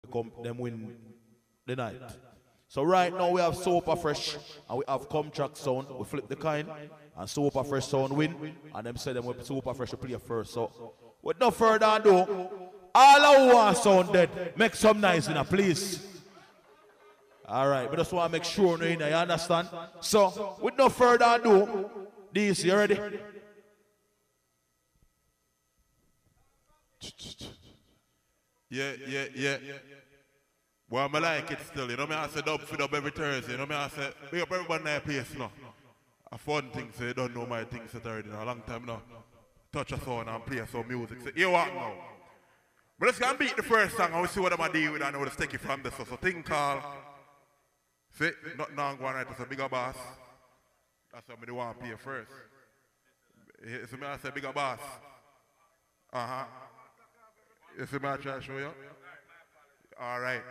them win the night. So right now we have Super Fresh and we have Contract Sound. We flip the coin and Super Fresh Sound win. And them say them with Super Fresh to play first. So with no further ado, all I want sound dead. Make some noise in a please. Alright, we just want to make sure you understand. So with no further ado, this you ready? Yeah. Well, I like it still, you know me I say dub for dub every Thursday, you know me I say big up everybody in their place now. A fun thing, so you don't know my things that already now, a long time now. Touch a song and play some music, so here what now? But let's go and beat the first song and we see what I'm deal with and we'll take it from this. So thing called, see, not now going right, it's a bigger boss. That's what I want to pay first. You see me I say bigger boss. You see me I try to show you? All right.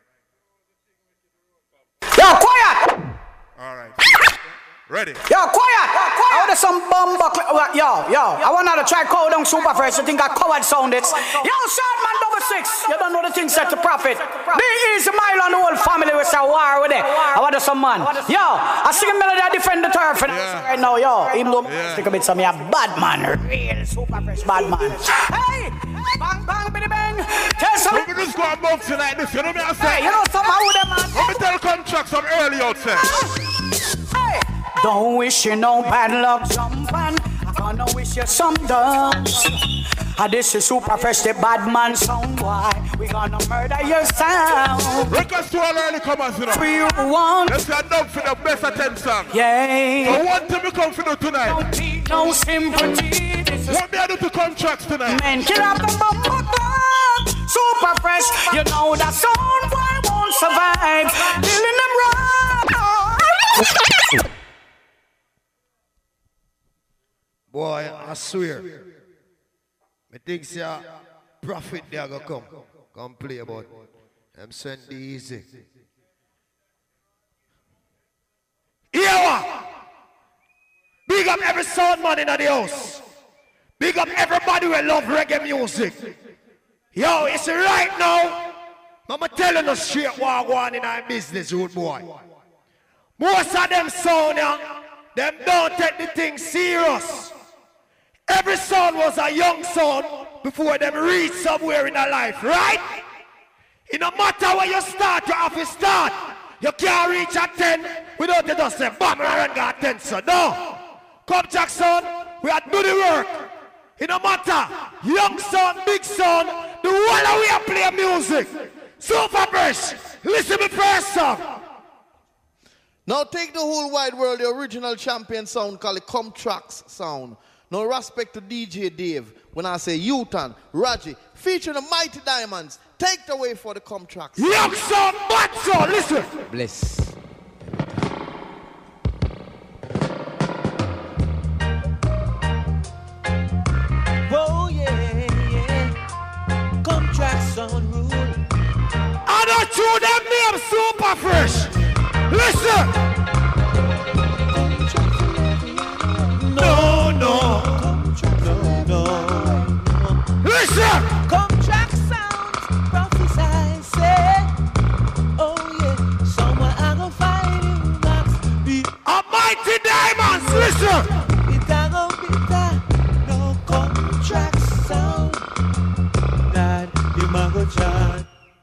Yo, quiet! All right. Ready? Yo, quiet! I want some bumbo. Yo, I want to try call down Super Fresh. You think I covered sound it? Yo, short man, #6. You don't know the things set to profit. Be easy, mile on the whole family with a war with it. I want some man. Yo, I sing a melody, I defend the turf right now. Yo, even though stick a bit some me a bad man, real Super Fresh bad man. Hey, bang bang, biddy bang. Tell some. We just go and move tonight. This, you know me I say. Hey, you know somehow with them man. Let me tell Contract some early outside. Hey, don't wish you no bad luck, jump on. I'm gonna wish you some dance. This is Super Fresh, the bad man sound boy. We gonna murder your sound. Request to all early comers, you know. We want. Let's get done for the best of 10 songs. Yeah. So what time we come for do tonight? Don't need no sympathy. This is what me I do to Contracts tonight? men kill up the bumper. Super Fresh, you know that sound boy won't survive. Killing them right. Boy, I swear. I think profit there go come play about. I'm send the easy. Yeah. Big up every sound man in the house. Big up everybody who love reggae music. Yo, it's right now. I'm telling you straight what going in our business, old boy. Most of them sound, them don't take the thing serious. Every son was a young son before them reach somewhere in their life, right? It no matter where you start, you have to start. You can't reach at 10 without you just say, bam, I got 10, so no. Come Jackson, we are do the work. It no matter, young son, big son, the whole of we are play music. Super Fresh, listen to me first song. Now take the whole wide world, the original champion sound called the Contracts sound. No respect to DJ Dave when I say Utan, Raji, featuring the Mighty Diamonds. Take the way for the Contracts. Young son, bad son, listen. Bless. Oh yeah. Contracts on rule. I don't chew them name Super Fresh. Listen. No. Listen. Contract sounds prophesy, say, oh yeah, somewhere I go find you, Max. A Mighty Diamonds, listen. It a go be that, no contract sound. That you might go try.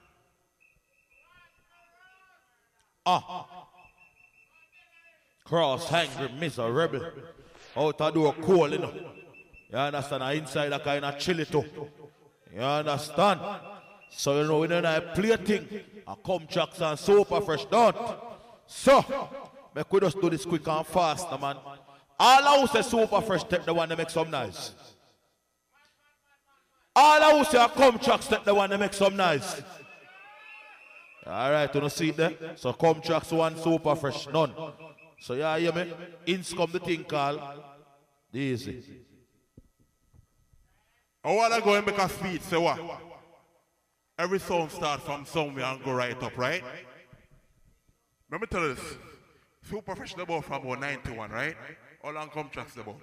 Cross hungry, miserable. Out of door cold, you know. You understand? Inside a kind of chilly too. You understand? So you know we don't have play thing. I come tracks and Super Fresh done. So, we could just do this quick and fast, man. All who say Super Fresh take the one that make some noise. All who say I come tracks take the one that make some noise. Alright, you don't see it there? So come tracks one, Super Fresh, none. So yeah, hear me? Ins come the thing called the easy. I want to go and make a speech, say what? Every sound start from somewhere and go right up, right? Let me tell you this. Super Fresh about from about 91, right? How long Contracts about?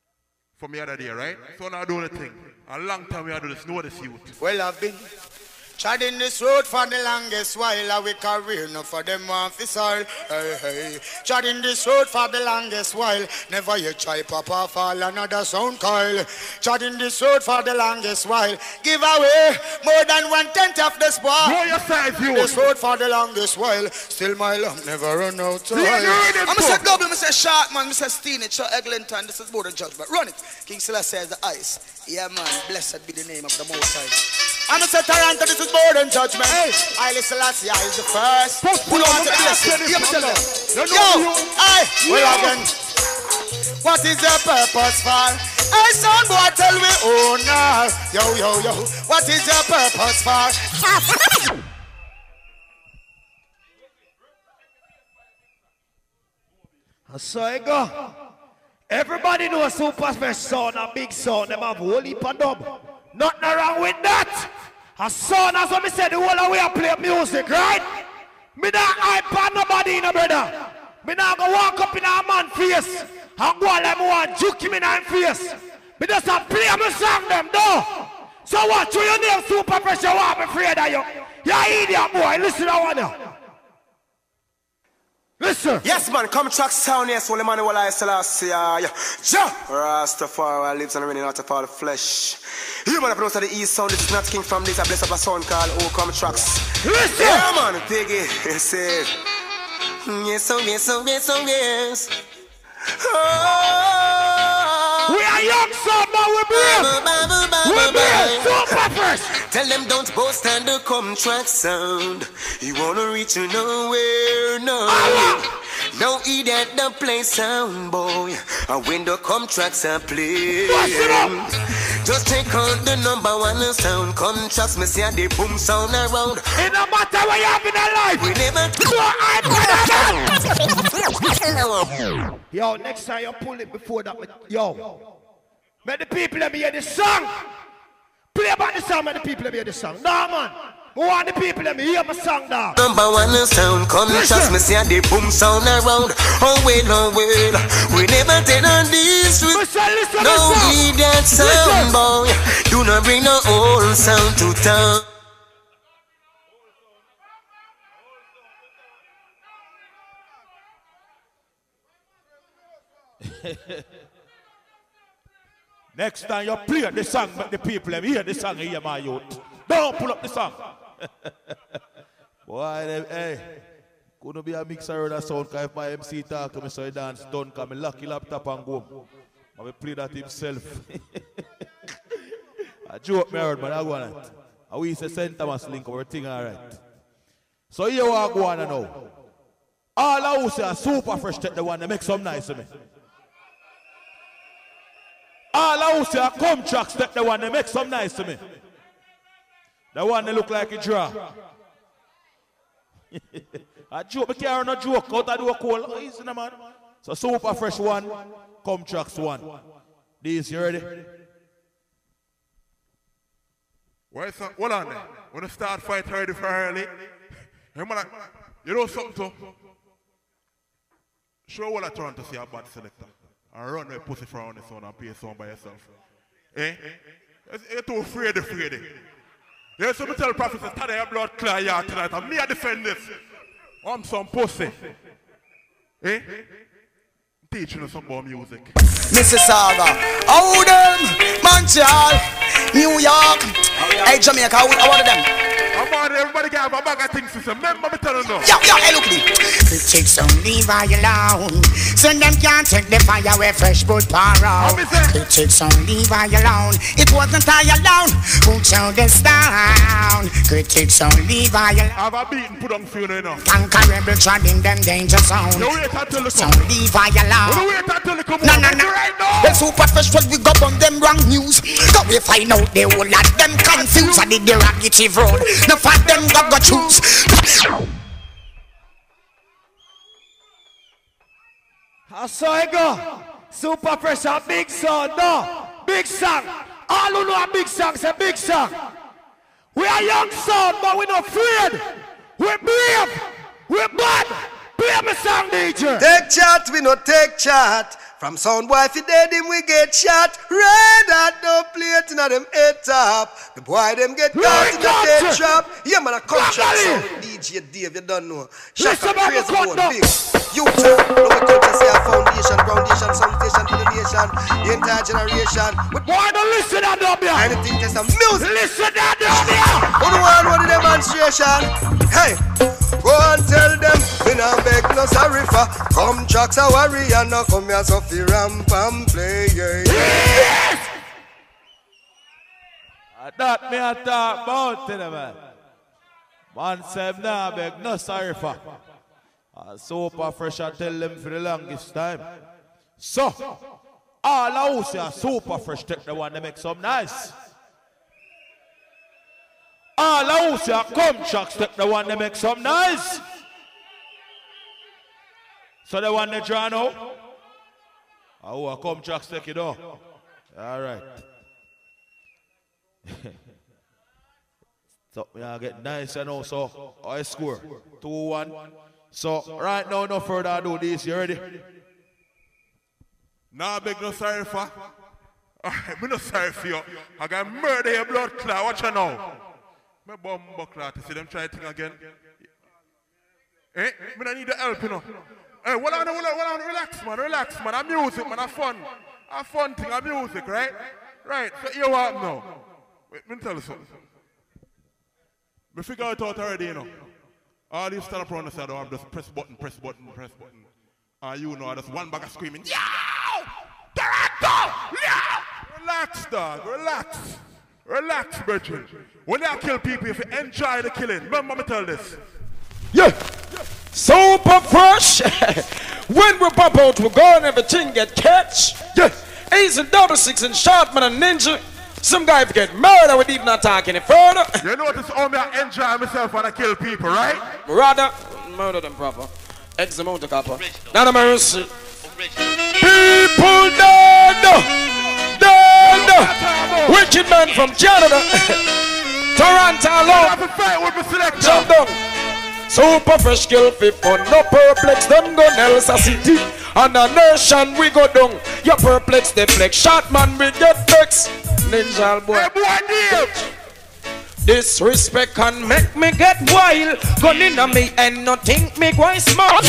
From the other day, right? So now do the thing. A long time we have do this, know this youth. Well, I've been Treading this road for the longest while, we career no for them officer. Hey, hey. Treading this road for the longest while, never you try pop off all another sound coil. Treading this road for the longest while, give away more than 1/10 of the spot. Know your size, you. This road for the longest while, still my love never run out of oil. I'm Mr. Double, Mr. Shark, man, Mr. Steenie, Chuck Eglinton, this is Board of Judgment. Run it. King Selassie says the ice. Yeah, man, blessed be the name of the Most High. I'm Mr. Toronto, this is Board and Judgment. Hey, Haile Selassie is the first. Who don't want to bless it? Yeah, Mr. Love. Yo, hey, well again. What is your purpose for? Hey, son, boy, tell me, oh, no. Yo, yo, yo, what is your purpose for? So I go. Everybody knows Super Fresh sound, a big sound, them have whole heap of dub. Nothing wrong with that. A sound, as I said, the whole way I play music, right? Me not hype on nobody, no brother. Me not go walk up in a man's face and go like me want juke him in his face. Me just a play my song them, though. So what, you your name Super Fresh, you want me afraid of you? You idiot boy, listen to one now. Listen. Yes, man, come track sound, yes, Holy Man, Haile Selassie, yeah. Rastafari lives and reigning out of all flesh. You man, pronounce the East sound, this is not King from this, I bless up a sound called Oh Come Tracks. Listen. Yeah, man, Piggy, yes, yes, oh, yes, oh, yes, oh, yes. Oh. We are young, son, man, we're brave, Super Fresh. Tell them don't boast and the come track sound. You wanna reach you nowhere, no. Don't eat at the play sound, boy. And when the come tracks are playing, just take on the #1 sound. Contracts, me see the boom sound around. It no matter what you have in a life. We never Yo, next time you pull it before that, yo. Let the people let me hear the song. Play about the song, let the people let me hear the song. Nah, man. I want the people let me hear my song now. #1 sound, contracts, me see the boom sound around. Oh well, we never take on this. No need that sound, boy. Do not bring no old sound to town. Next time you play the song, but the people let me hear the song and hear my youth. Don't pull up the song. Boy, hey, couldn't be a mixer of that sound, because if my MC talk to me so he dance done, because I lock the laptop and go. I will play that himself. I joke me heard, man, I go on it. I will say St. Thomas link, everything all right. So here I go on now. All I will say are Super Fresh take the one that make some nice to me. All I will say are Come Tracks take the one that make some nice to me. The one that look like a draw. I joke, but can't no joke out of the cold. Easy, man. So Super Fresh 1, Come Tracks 1. These, you ready? Why is that? Hold on there. When you start fight ready for early, you know something to show what I turn to see a bad selector. And run with pussy from the sun and play a song by yourself. Eh? You're too afraid. You so me tell Professor Taddy your blood clear here tonight and me I defend this. I'm some pussy. Eh? Teaching you some more music. Mississauga, Oldham, Montreal, New York, hey Jamaica, how are them? I'm on everybody got a bag of things to say. Remember me telling them. Yeah, hey, look at me. Critics don't leave I alone. So them can't take the fire where fresh blood pour out. Critics don't leave I alone. It wasn't I alone who showed this down. Critics don't leave I alone. Have a beaten put on funeral enough. Conquerable treading them danger zone. You wait until they come. Don't leave I alone. You wait until they come. No. Right now. The Super Fresh we go on them wrong news. Go we find out they will let them confused and the derogative road. No for them go choose. I saw it go. Super Fresh a big song, no. Big song. All who know a big song say big song. We are young son, but we're not afraid. We're brave. We're bad. Play me song, DJ. Take chat, we no take chat. From sound boy, if you dead him, we get shot. Red hot, no plate in them head top. The boy, them get caught in the dead trap. Yeah, man, I come track sound with DJ Dave, you don't know. Shaka crazy one, big. Utah, no we culture say a foundation, sound station for the nation. The entire generation. But boy, don't listen to them, yeah. Anything just a music. Listen to them, yeah. On the one, one demonstration. Hey. Go and tell them, we not beg no sorry for. Come tracks a warrior, no come here so fi ramp and play. Yes! That me a talk about to them, man. Man said, nah beg no sorry for. Super fresh I tell them for the longest time. So, all house here super fresh take the one that make some nice. All house here come tracks take the one that make some nice. So the one that draw now. Oh, come tracks take it off. All right. So we are get nice and also I score 2-1. So right now, no further ado, this you ready? Nah, beg no sorry for. Alright, me no sorry for you. I got murder your blood clot. Watch you now. My bomb clot. You see them try thing again. Eh? Me don't need the help, you know. Hey, hold on, relax, man. I'm music, man. I'm fun. A fun thing, I'm music, right? Right. So you what now? Wait, me tell you something. Me figure it out already, you know. All these stand up around the side, I'm just press button. You know, just one bag of screaming, yo! Director! Yo! Relax, dog, relax, brethren. When they kill people, if you enjoy the killing, remember me tell this. Yeah! Super fresh! When we pop out, we go and everything get catch. Yeah! Ace and 66 and Shotman and Ninja. Some guy get murdered with even not talking any further. You notice how me I enjoy myself when I kill people, right? Rather, murder them proper. X amount of copper. Not a mercy. People dead! Wicked man from Canada. Toronto alone. Jump down. Super fresh kill fit fun. No perplex, them gun Elsa City. And a nation we go down. You perplex, they flex. Shot man we get flex. Ninja boy. Hey boy, disrespect can make me get wild. Gun in on me and not think me quite smart.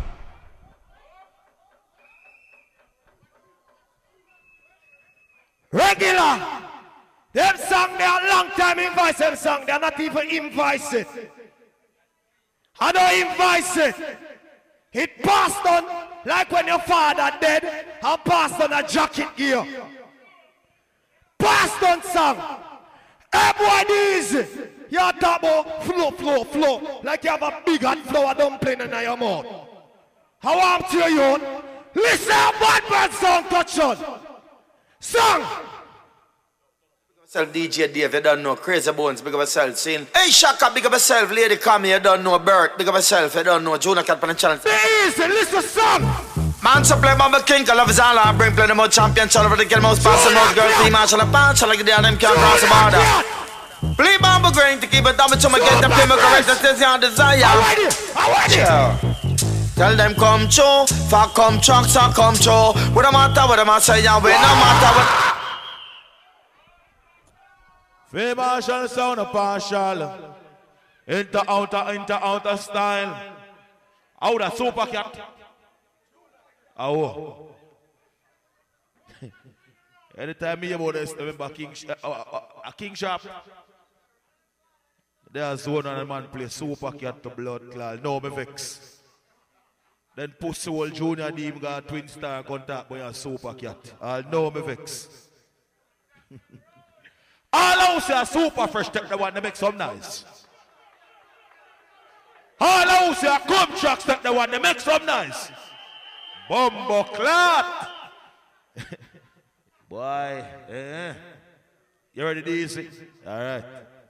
Regular. Them song they are long time invoice them song. They are not even invoice it. I don't invoice it. It passed on like when your father dead. I passed on a jacket gear. Passed on song. Hey boy, this you talk about flow. Like you have a big hot flour dumpling in your mouth. How am to you? Listen, bad man song touch on. Song. DJ Dave, you don't know. Crazy Bones, big up yourself. Sing. Hey Shaka, big up yourself. Lady Come, you don't know. Bert, big up yourself. You don't know. Junior Cat on the channel. Easy, listen song. Man, so play Mama King, I love his all. I bring plenty more champion. Channel for the kill most pass and most girl. Team marshal and punch. I like the them can't cross the border. Play Bamba Grain to keep it down. To get the play correct. That's your desire. Tell them come true. Fuck come trucks or come true. What am I say? Yeah, we no matter what. Free marshal sound of partial. Inter-outer style. Out of Super Cat. Oh. Anytime me about this, remember King Sharp. There's one on a man play Super Cat to Blood Clot. No, me vex. Then Pussy Hole Junior Deem got Twin Star contact by a Super Cat. I'll know me vex. All house are super fresh, take the one that make some nice. All house are come trucks, take the one that make some nice. Bumbo clot. Boy, you ready to easy? All right.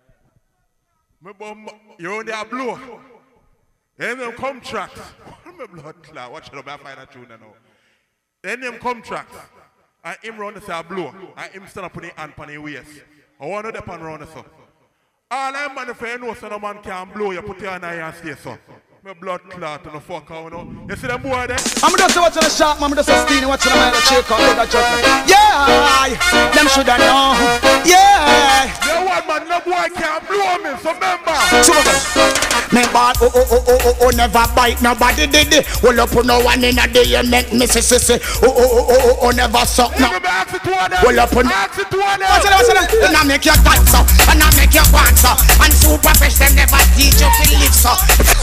You on there blow. Then them come tracks. My blood clot. Watch it up, I find a tune now. Then them come tracks. And him run the say blow. And him stand up on the hand on the waist. I want to depend around the so. All I'm man if you know so no man can blow you, put your hand and stay so. My blood clot and the fuck out, you know. You see them boy there? I'm just watching the shop, I'm just stealing, watching the man shake out, let that judgment. Yeah, them shoulda know. Yeah. You one man, no boy can't blow me, so remember. Me bad, never bite nobody did it. Hold up on no one in a day, you make me say, never suck no. Hold up on. Watch it, and I make you dance so, and I make you want so, and super fresh them never teach you to live so.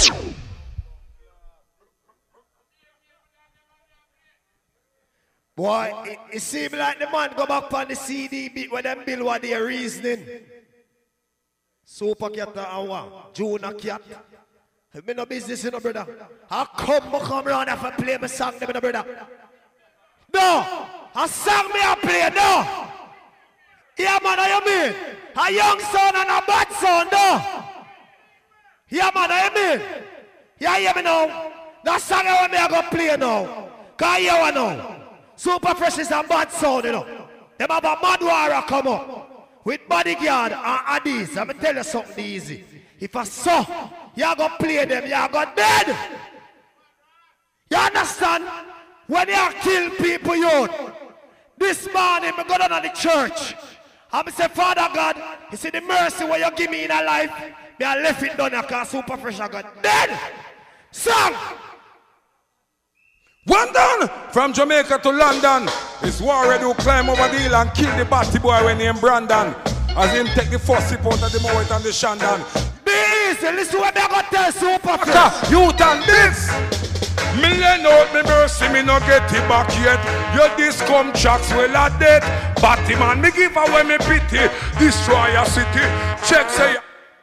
Boy, it seems like the man go back on the CD beat where them bill what they're reasoning. Super Cat and what? Junior Cat. Me no business, you know, brother. How come round and play my song, you know, brother? No! A song me a play, no! Yeah, man, you mean? A young son and a bad son, no! Yeah, man, you mean? Yeah, hear me now? That song I want me to play now. Cause you want now. Super Fresh is a bad sound, you know. Them have a mad warrior come up with Bodyguard and Addies. I'm going to tell you something easy. If I saw, you're going to play them, you're going to dead. You understand? When you kill people, youth. This morning, I go down to the church. I'm say, Father God, you see the mercy what you give me in a life, me I left it down here because Super Fresh I got dead. Song! One done from Jamaica to London. It's Warren who climb over the hill and kill the batty boy when named Brandon. As him take the first sip out of the Moet and the Shandon. Be easy, listen what they got to tell Super Fresh. Youth and this. Me lend out me mercy, me no get it back yet. Your this come tracks well a dead. Batty man, me give away me pity. Destroy a city. Check say.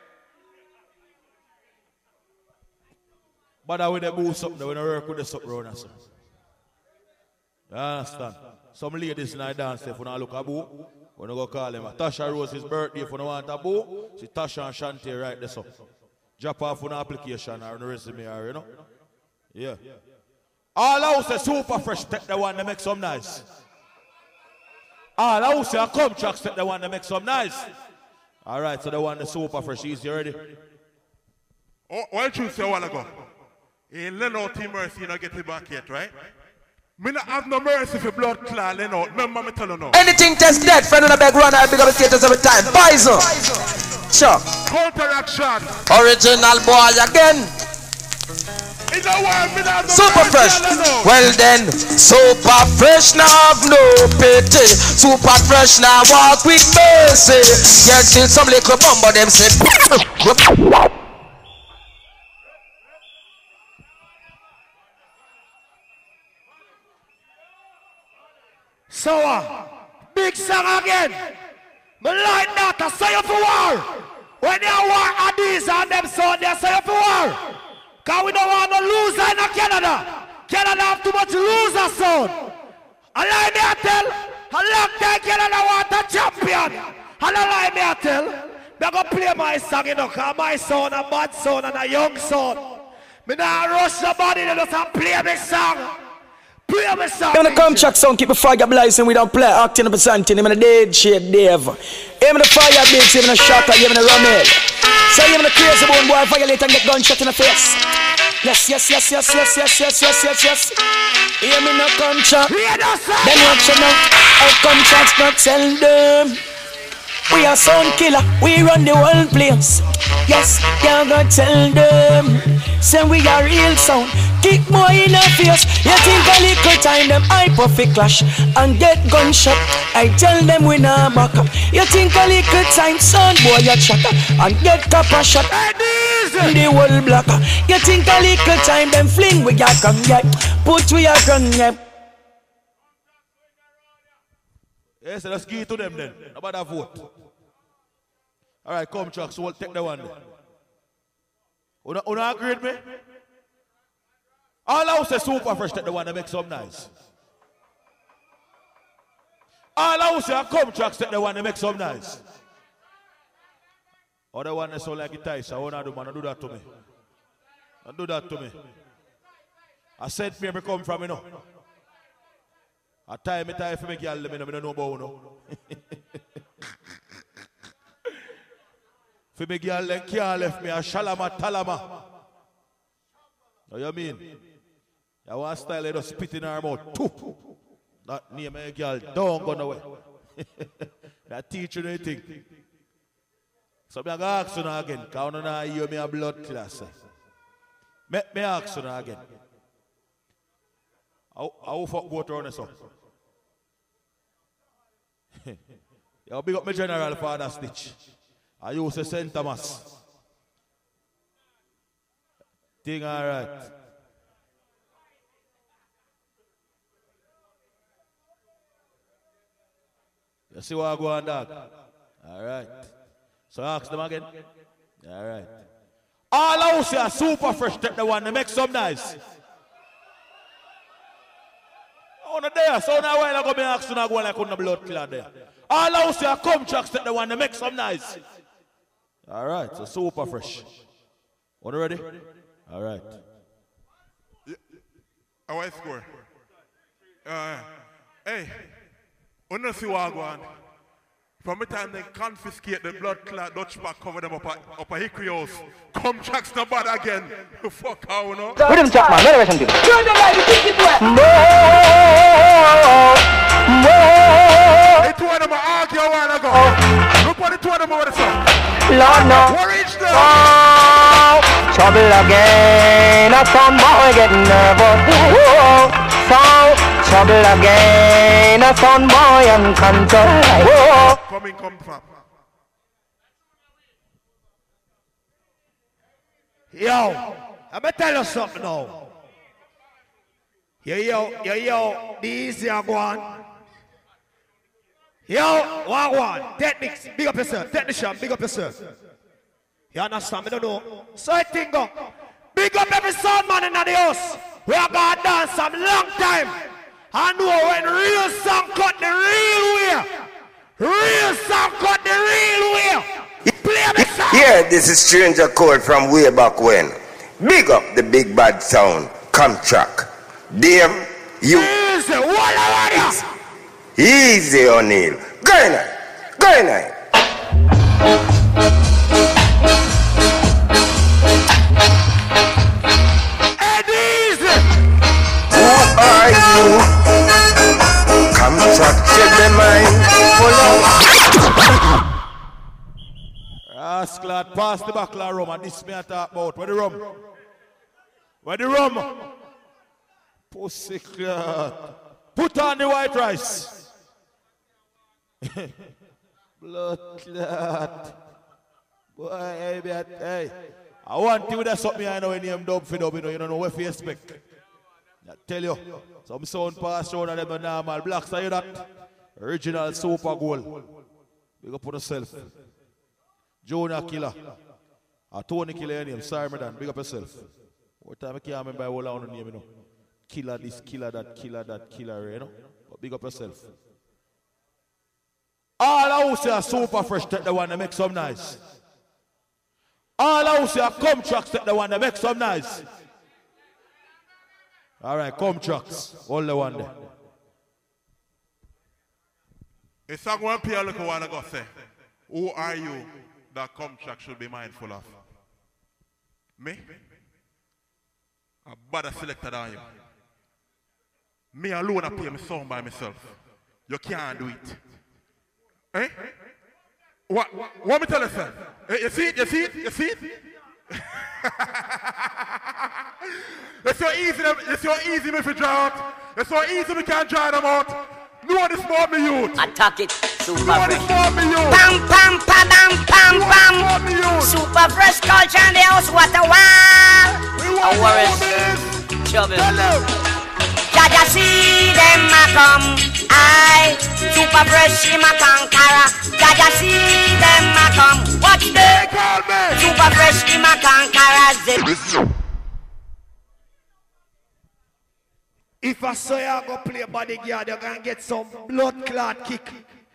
But I will do something, when I work with the something around us. You understand? Some ladies in the dance, if you don't look a boo, when you go call them. Tasha Rose's birthday, if you don't want a boo, see Tasha and Shanti right there. So. Drop off an application or a resume, or, you know? Yeah. All I say Super Fresh, take the one that make some nice. All I say a come tracks, take the one that make some nice. All right, so the one that's Super Fresh, is you ready? Oh, why don't you say a while ago? In Leno Team Mercy, you don't get it back yet, right? Me not have no mercy for blood clot, Leno. Remember me tell you now. Anything test dead, friend in the bag run, I'll pick up the status every time. Poison. Sure. Counteraction. Original boy again. Super Fresh. Well then, Super Fresh now have no pity. Super Fresh now walk with mercy. Yet till some little bumbo them say. So, big song again. Me like that, I say you for war. When you war Addies and them son, they say you for war. Because we don't want no loser in Canada. Canada have too much loser son. I lie me I tell, a long time Canada want a champion. And I lie me I tell, they're going to play my song, you know, because my son, a bad son and a young son. Me not rush nobody, they just play me song. I'm gonna come check sound, keep the fire blazing, we don't play acting presenting, I'm in a dead shit, Dave. I'm in the fire beats, I'm in a shot, I'm in a Romel. So I'm in a crazy bone boy, violate and get gunshot in the face. Yes. I'm in a come check. Then watch it now, I come check, not tell them. We are sound killer, we run the whole place. Yes, you gotta tell them. Say we are real sound, kick more in the face. You think a little time them hyper fi clash and get gunshot. I tell them we nah back up. You think a little time son boy you chatter and get copper shot. The whole blocker. You think a little time them fling we got come get put we a gun get. Yes, let's give it to them then. About that vote. All right, come, Chuck. So we'll take the one. Una agree with me? All I say Super Fresh take the one that makes some nice. All I say come, Chuck, take the one that makes some nice. Other one that sound like it nice. I want to do, man. Don't do that to me. Don't do that to me. I said me come from, you know. I time for me girl, I don't know about no. For me girl, they can't left me a shalama talama. What you mean? You want style they just spit in her mouth. Too. That name a girl don't go nowhere. That teach you anything. So I'm going to ask you now again, because I don't hear me a blood class. Me ask you now again. How fuck go to run this up? You big up my general father Stitch. I use to St. Thomas. Thing alright. You see what I go on, dog? Alright. So ask them again. Alright. All house here super fresh, take the one to make some nice. On the there, so now while I go me ask you now go like on the blood clot there. All house here come tracks, take the one to make some nice. Alright, so super fresh. Are you ready? Alright. Yeah. How I score? Hey, you know see what I go on? From the time they confiscate the blood clot Dutch pack, cover them up a hickory house. Come tracks no bad again. Fuck how, you know? Rhythm track, man. Let me something. Turn the light, kick it wet. The two of them argue a while ago. Look what the two of them over the song. Lord, no. What reach them? Oh, trouble again. A some boy getting nervous. Whoa. So, trouble again. A some boy uncontrolled. Whoa. Come from. Yo, I'm gonna tell you something now. Yo, the easy I go on. Yo, one. Technics, big up yourself. Technician, big up yourself. You understand? I don't know. So I think go. Big up every sound man in the house. We are gonna dance some long time. I know when real song cut the real way. Real song cut the real way. Play me song. Yeah, this is Stranger Code from way back when. Big up the big bad sound. Come track. Dave, you. Easy, walla. Easy, O'Neal. Go in. And easy. Who are you? Come track, check the mind. Rascal, pass the back of rum and this me I talk about. Where the rum? Where the rum? Pussy clot. Put on the white rice. Blood clot. Boy, hey. I want you with something I know when you dub for dub, you don't know what you expect. I tell you, some sound pass around and them normal. Blacks, are you that? Original super goal. Big up on yourself. Jonah Killer. Tony Killer your name. Sorry, madam. Big up yourself. What time I can't remember all on the name, you know. Killer this, killer that, killer, you know. But big up yourself. All house here super fresh, take the one that make some nice. All house here come trucks, take the one that make some nice. Alright, come trucks. All the one there. It's not going to play a little while ago say, who are you that come track should be mindful of? Me? A better selector than you. Me alone I play my song by myself. You can't do it. Eh? What me tell you, sir? You see it? It's so easy me to draw out. It's so easy we can't draw them out. No one is more me youth. Attack it, super no one is more me youth. Pam pam pam. Super fresh culture in the house. What a wow. A worries. Trouble. Jaja see them a come. I super fresh him a conqueror. Jaja see them a come. Watch them. Super fresh him a conqueror. If I saw you go play bodyguard, you're gonna get some blood clot kick.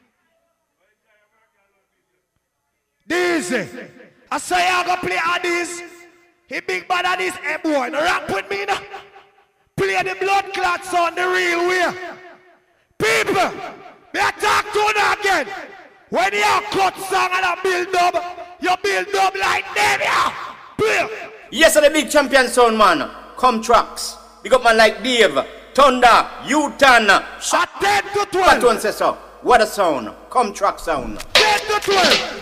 Easy. I saw you go play Addies. He big bad Addies. Hey boy, no rap with me now. Play the blood clot sound the real way. People, me talk to you again. When you cut song and a build up, you build up like them, yeah. Play. Yes, the big champion sound man. Come Tracks. Big up man like Dave, Thunder, U-Tan. Shot 10 to 12. What one say so? What a sound. Come Track sound. 10 to 12.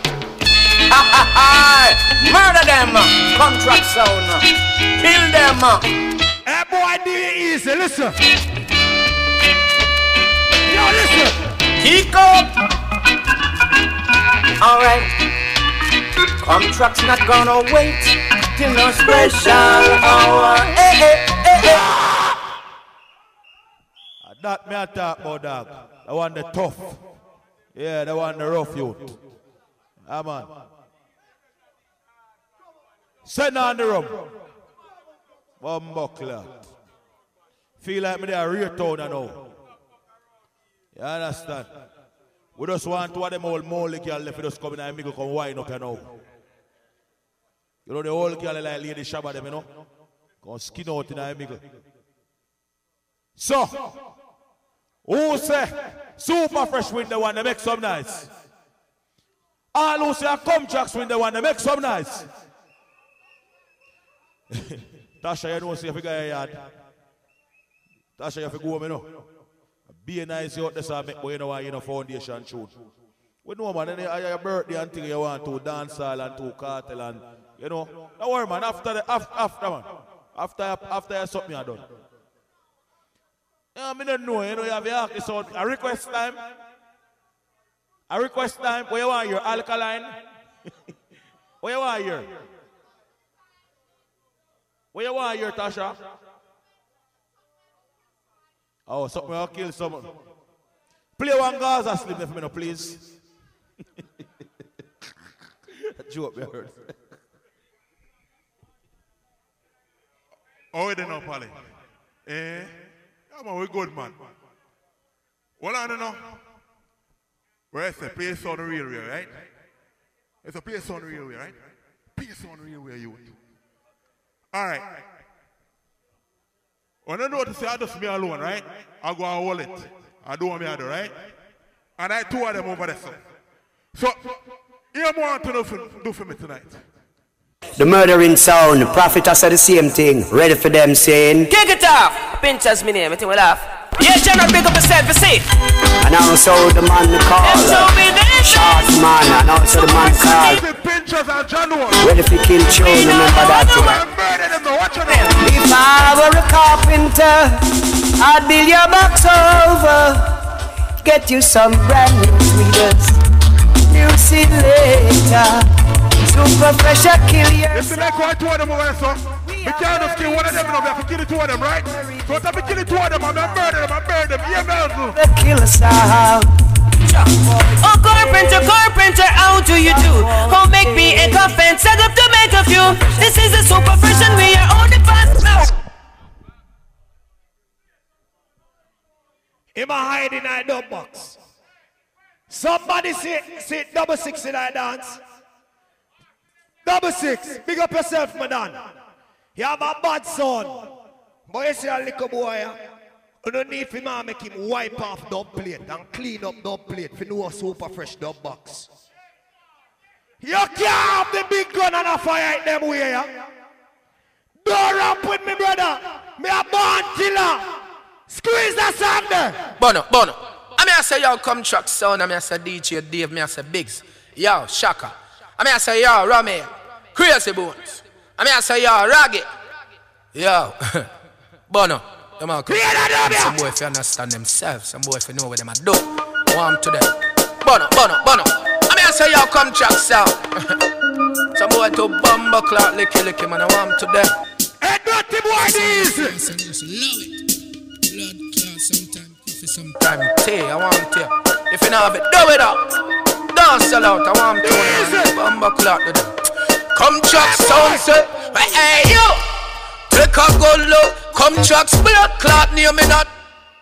Murder them. Come Track sound. Kill them. Hey boy, do it easy. Listen. Yo, listen. Kick up. Alright. Come Track's not gonna wait till no special hour. Hey, hey, hey, hey. That me a talk about, dog. The one the tough. Yeah, the one the rough youth. Ah, man. Send on the rum. Bumbuckler. Feel like me there real town now. You understand? We just want to have them old molly girl left just come in and make come wine up, you know. You know the old girl like Lady Shabba them, you know? Come skin out in the middle. So, who say Super Fresh win the one that make some nice? All who say Come Tracks win the one that make some nice? Tasha, you know, see if you got your yard. Tasha, you have to go home, you know. Be nice, you out there, so make boy, you know, you know, foundation shoot. We know, man, your birthday and thing you want to dance all and to cartel and, you know. Don't worry, man, after, man. After you something you done. Yeah, I don't know, you know, you have your artist out. A request time. Where you want your alkaline? Where you want your? Where you want your, Tasha? Oh, something will kill someone. Play one Gaza Slim for me, no, please. Joke, me heard. Oh, they know, Polly. Yeah, man, we good, man. Well, I don't know. Where it's a place on the railway, right? It's a place on the railway, right? Place on the railway, you. All right. When I notice I just me alone, right? I go and hold it. I do what me I do, right? And I two of them over there. So, you want to do for me tonight? The murdering sound, Prophet has said the same thing. Ready for them saying, kick it off! Pinchers me name, I think we laugh. Yes, you not big up yourself, you see. And also the man called Short Man, and also the man called Ready for kill tune, remember that. If I were a carpenter, I'd build your box over. Get you some brand new tweeters. You see later. Super Fresh, I kill you. Listen, like what two of them over there, son. We can't just kill one of them, we have to kill the two of them, right? So if I kill the two of them, I'm going to murder them, yeah, man. The killer sound. Oh, carpenter, how do you do? Oh, make me a coffin, set up to make a few. This is a Super Fresh and we are on the fast now. Him a hide in a dub box. Somebody say double six in that dance. Double six, big up yourself, madam. You have a bad son. But you see a little boy, you don't need to make him wipe off dub plate and clean up dub plate for no Super Fresh dub box. You can't have the big gun and a fire in them way, yeah? Don't ramp with me, brother. Me a born killer. Squeeze that song there. Bono. I mean I say yo Come Tracks sound, I mean I say DJ Dave, I say Biggs, yo Shaka. I mean I say yo Romeo, Crazy Bones. I mean I say yo Raggy. Yo Bono. Some boy if you understand themselves, some boy if you know what them a do. Warm to them. Bono. I mean I say yo Come Tracks sound. Some boy to bumble clock licky man, I warm to them. Hey dirty boy this. Sometime tea, I want to. If you don't have it, do it up. Don't sell out, I want to. Bumble clock to them. Come Tracks sound, say, hey you. Take a good look. Come Tracks blood clot near me not.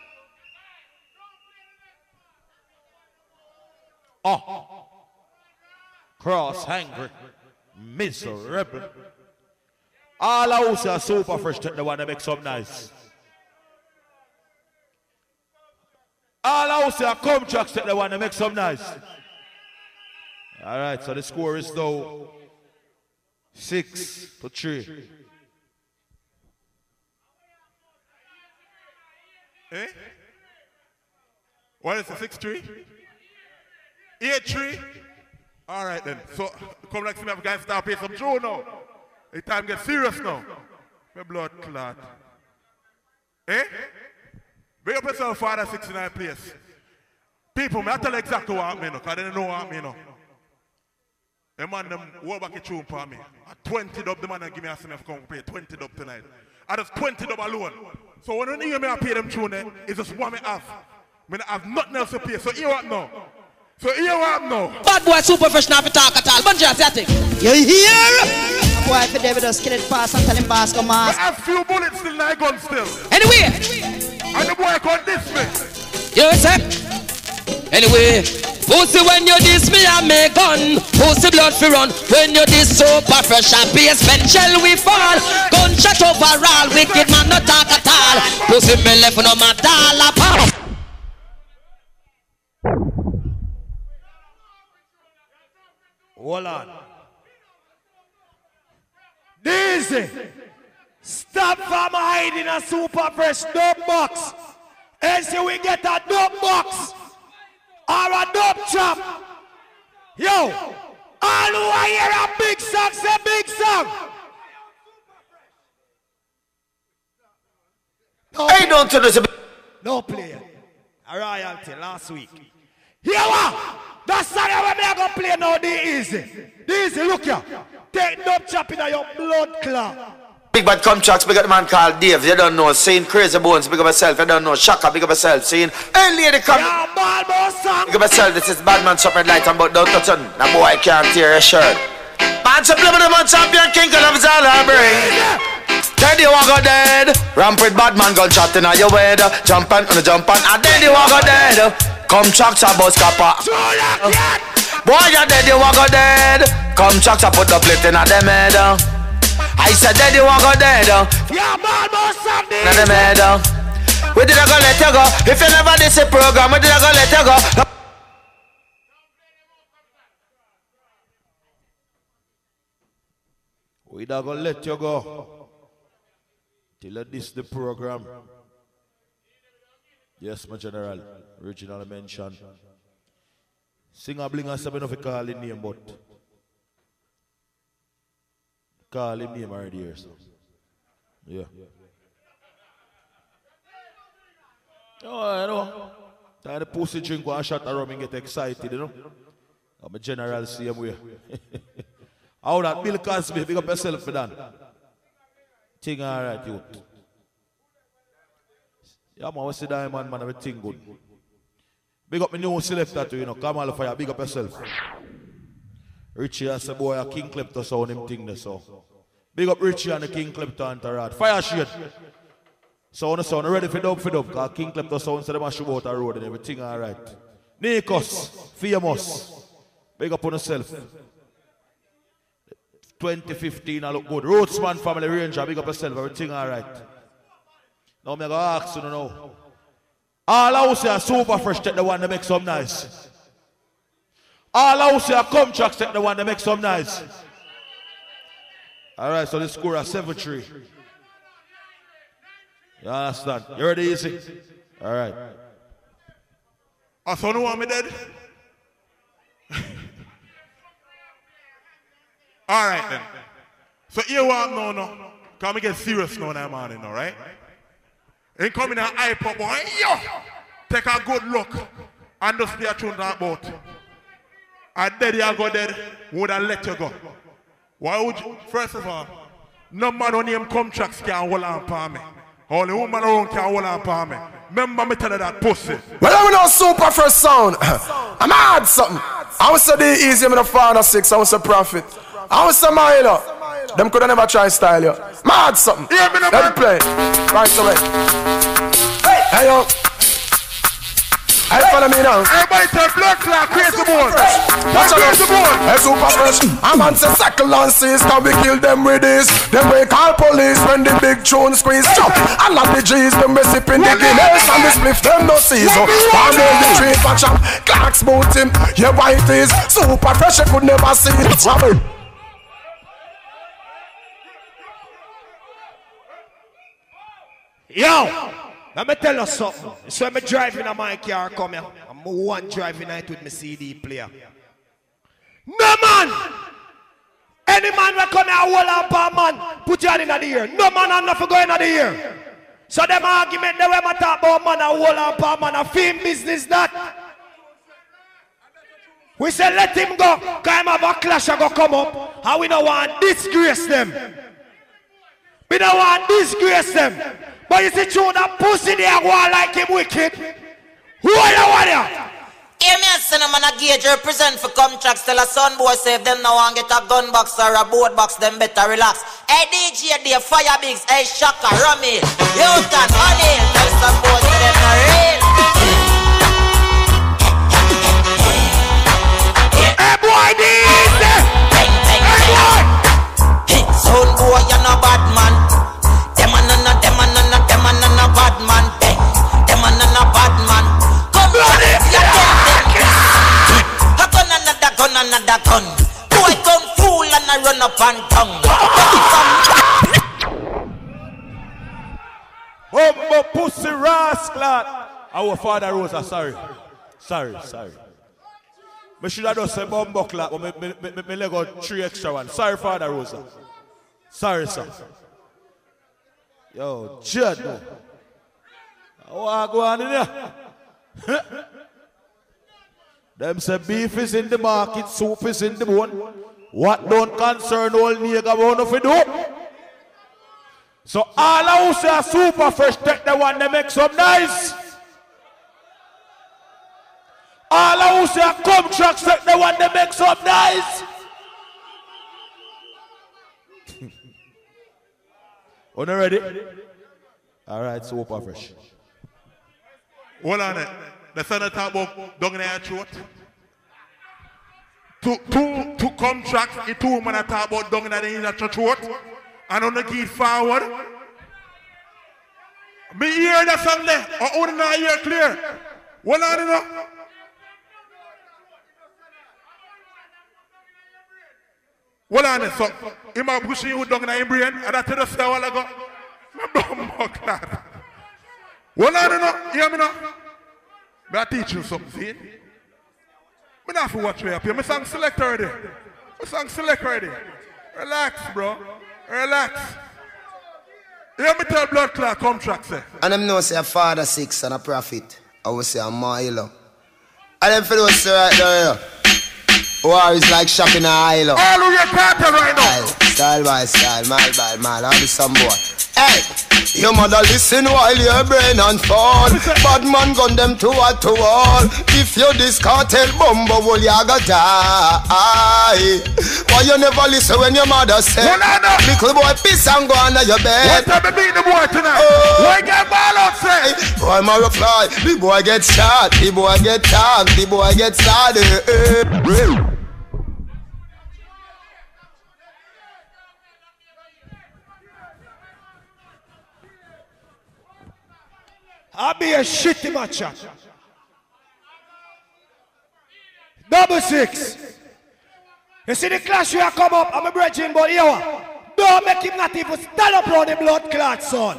Cross hungry, miserable. All I say are Super Fresh, the one that makes some nice. All I say are Come Tracks, the one that makes some nice. All right, so the score is now 6-3. Eh? What is it, 6-3? 8-3? All right then. So, come like some guys start playing some Joe now. The time get serious now. My blood clot. Eh? Bring up yourself, Father 69 place. People, I tell you exactly what I mean, because they don't know what I mean. The man, them, walk back a tune for me. At 20 dub, the man give me a sum of come pay 20 dub tonight. I just 20 dub alone. So when you hear me, I pay them tune, it's just what me have. I have nothing else to pay. So hear what now? So hear what now? Bad boy, super fresh, now for talk at all. Bunch of asiatic. You hear? Boy, if David does kill it fast and tell him boss come on. I have few bullets still, I gun still. Anyway. And the boy can't diss me. You say? Anyway, pussy when you diss me and me gun. Pussy blood fi run when you diss super fresh and basement shell we fall. Gunshot overall, wicked man no talk at all. Pussy me left no matter a pound. Hold on. Easy. Stop from hiding a super fresh dub box. Else we get a dub box or a dub chop. Yo, all who are here a big song, say big song. Hey, don't tell us about. No player. A royalty last week. Here what? That's song where me gonna play now. The easy. Look here. Take dub chop in your blood clot. Big bad contracts, big up the man called Dave, you don't know. Saying Crazy Bones, big up yourself, you don't know. Shaka, big up yourself. Saying, hey lady, come. Yeah, bad boy song. Big up yourself, this is Badman Chopping Light and but don't touch on. That boy can't tear your shirt. Man, supplement the man champion, king of his all I bring. Teddy walk go dead. Ramp with Badman gun shot in your head. Jump on, and then you walk go dead. Come tracks a bus kappa. Boy, you dead, you walk go dead. Come tracks a put the plate in a them head. I said dead, you walk go dead. Yeah, man, most of this. Now them head. We did I go let you go. If you never did a program, we did I go let you go. We not gonna let you go till you diss the program. Yes, my general. Original mention. Singer Bling and 7 of a call his name, but call him name already here, so yeah. Oh, you know. Time the pussy drink one shot of rum and get excited, you know. I'm a general same way. How that Bill Cosby, big up yourself for that. Thing alright, youth. Yeah, man, what's the diamond, man? Everything good. Big up my new selector too, you know. Come on, fire, big up yourself. Richie has a boy, a King Klepto sound him thing there, so. Big up Richie and the King Klepto and Tarad. Fire shit. So on the sound, ready for dub, because King Klepto sound so they must shoot out the road and everything alright. Nikos, famous. Big up on yourself. 2015, I look good. Rootsman Family Ranger, big up yourself, everything alright. Now I'm going to ask you now. All house here super fresh, take the one that makes some nice. All house here come tracks, take the one that makes some nice. Alright, so the score is 7-3. You understand? You ready, easy? Alright. I saw no one me dead. Alright then. So here what no. Can we get serious now that morning, alright? Ain't coming and hype up, boy. Yo! Take a good look and just play a tune that boat. And dead you go dead, would I let you go? Why would you? First of all, no man on him contracts can hold on for me. Only woman around can hold on for me. Remember me tell you that pussy. Well, I know super first sound. I'm add something. I was so the easy, I'm the founder 6, I was a prophet. I was a mile. Them could never try style you. Mad something. Let me play. Right away. Hey yo. Hey, follow me now. Everybody tell blood clot, Crazy Bones. Watch out, Crazy Bones. Hey, super fresh. A man say cycle and sister, we kill them with this. Them we call police when the big tune squeeze. Chop. I love the G's, them we sipping the Guinness and the spliff them no see. So, one day the tree for chop. Clark's boot him. Yeah, white is super fresh, you could never see it. Yo, Let me tell you something. So when I driving in my car, come here. I'm one driving night with my CD player. No man! Any man will come here, hold up a man, put your hand in the ear. No man have nothing going in the ear. So them argument, they will talk about man, hold up a man, a film business that. We say let him go, because him have a clash and go come up, and we don't want to disgrace them. We don't want to disgrace them. But you see true that pussy there go like him wicked. Who are you want here? Hear me a cinnamon a gauge represent for contracts. Tell a son boy say if them now want get a gun box or a board box, them better relax. Hey DJ, they fire bigs, hey Shaka, Rummy, Houston, Honey, tell some boys say them not real. Hey boy, this! Hey boy! Son boy, you're no bad man. Them a no bad man. Them a no bad man. Come on, another gun. Boy come fool and I run up and tongue. Oh, pussy rascal. Our father Rosa, sorry. Me should have done say bumbo clap, but me leg out 3 extra ones. Sorry, Father Rosa. Sorry, sir. Yo, Judd. What go on in there? Them say beef is in the market, soup is in the bone. What don't concern old nigga want to do? So all who say super fresh, take the one that make some nice. All who say come trucks, take the one that make some nice. Are you ready? All right, super fresh. Hold on it. The son of talk about down in your throat. Two contracts, the 2 men talk about down in your throat. And on the key forward. Me hear that song there. Or only not hear clear. Hold on it. Hold on it. So, him are pushing you down in your brain. And I tell you a while ago. Hold on it. Hear me now. I teach you something, see? I don't have to watch me up here. I song select already. Relax, bro. Relax. Hear me tell blood clot contract, say. And them know say a father 6 and a prophet. I will say a mile. And them fellows say right there. War is like shopping a aisle. All of your pattern right now. Style by style, mile by mile. I'll be some boy. Hey! Your mother listen while your brain unfold. Bad man gun them to wall. If you this cartel bumbo will ya go die. Why you never listen when your mother say little boy piss and go under your bed. What time to beat the boy tonight? Why get ball out say? Boy my reply, the boy get shot, the boy get tagged, the boy get started. I'll be a shitty matchup. 66. You see the clash here come up, I'm a bridging, but yo, don't make him not even stand up on the blood clot, son.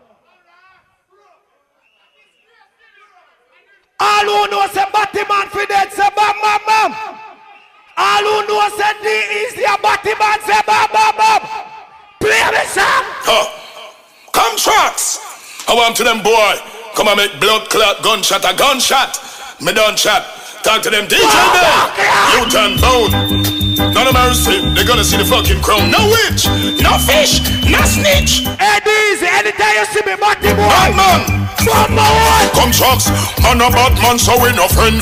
All who know say Batman for dead, say bam bam bam. All who know say D is the Batman, say bam bam bam. Play the song. Contracts. I want to them boy. Come and make blood clot gunshot a gunshot. Me done chat. Talk to them DJ man. You turn bone. None of mercy. They gonna see the fucking crown. No witch, no fish, no snitch. Eddie, anytime you see me, Batty boy. Batman. Batman. Contracts. Man a Batman, so we no friend.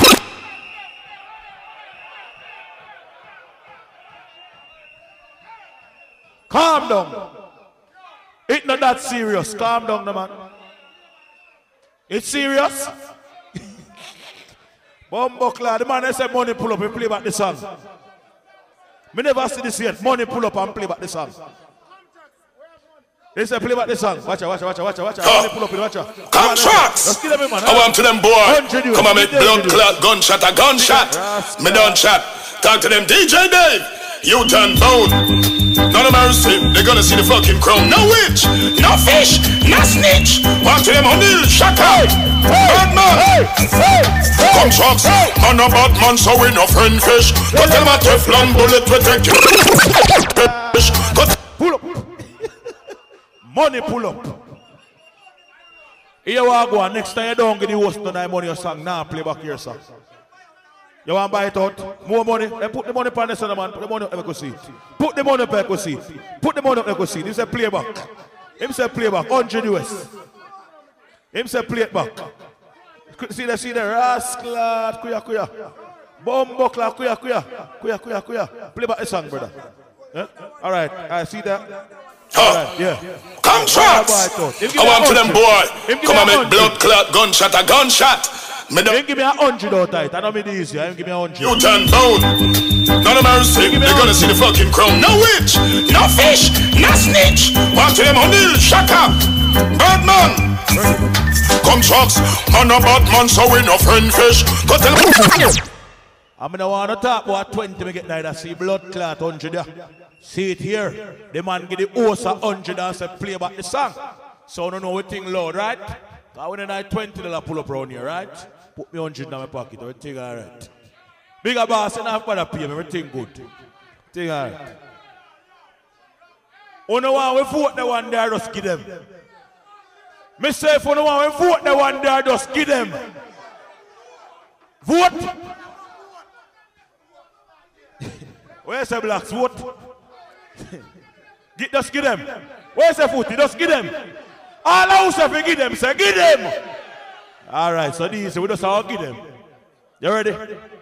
Calm down. It's not that serious. Calm down, man. It's serious? Bumbuckler, the man that said money pull up and play back the song. Me never see this yet. Money pull up and play back the song. They say play back the song. Watch out. Money pull up and watch out. Contracts. I want to them boy. Come and make blood clot gunshot a gunshot. Me done chat. Talk to them DJ Dave. You turn bone. None of mercy, they're gonna see the fucking crown. No witch, no fish, no snitch. Watch them on the shut up. Bad man, come trucks. Man a bad man, so we no friend fish. Got them a Teflon bullet, we take you. Pull up. Money pull up. Here we go. Next time you don't get the host tonight money your song. Now play back your song. You want to buy it out? More money? Then put the money on the center, man. Put the money up, let me go see it. Put the money up, let me go see it. Put the money up, let me go see it. Him say playback. Him say playback. 100 US. Him say play it back. See the rascal. Kuya. Bombokla, kuya. Play back the song, brother. Yeah? All right. I see that. All right. Yeah. Contracts. I want to them boy. Come on, make blood clot gunshot a gunshot. Him give me 100 out tight. I don't mean easy. Him give me 100. You turn bone. None of mercy. They're gonna see the fucking crown. No witch, no fish, no snitch. Watch them on the shut up. Bad man. Come trucks. Man a bad man, so we no friend fish. Go tell I'm gonna want to talk about 20 me get neither see blood clot 100 there. See it here. The man get the horse at 100 and say play back the song. So I don't know what thing loud, right? I want to $20 pull up around here, right? Put me 100 in my pocket, everything alright. Bigger boss, enough for the pay, everything good. Thing alright. Oh no one we vote the one there, just give them. Me say if you no one we vote the one there, just give them. Vote. Where's the blacks? Vote. Just give them. Where's the footy? Just give them. All house if you give them, say give them. All right, so these we just all give them. You ready?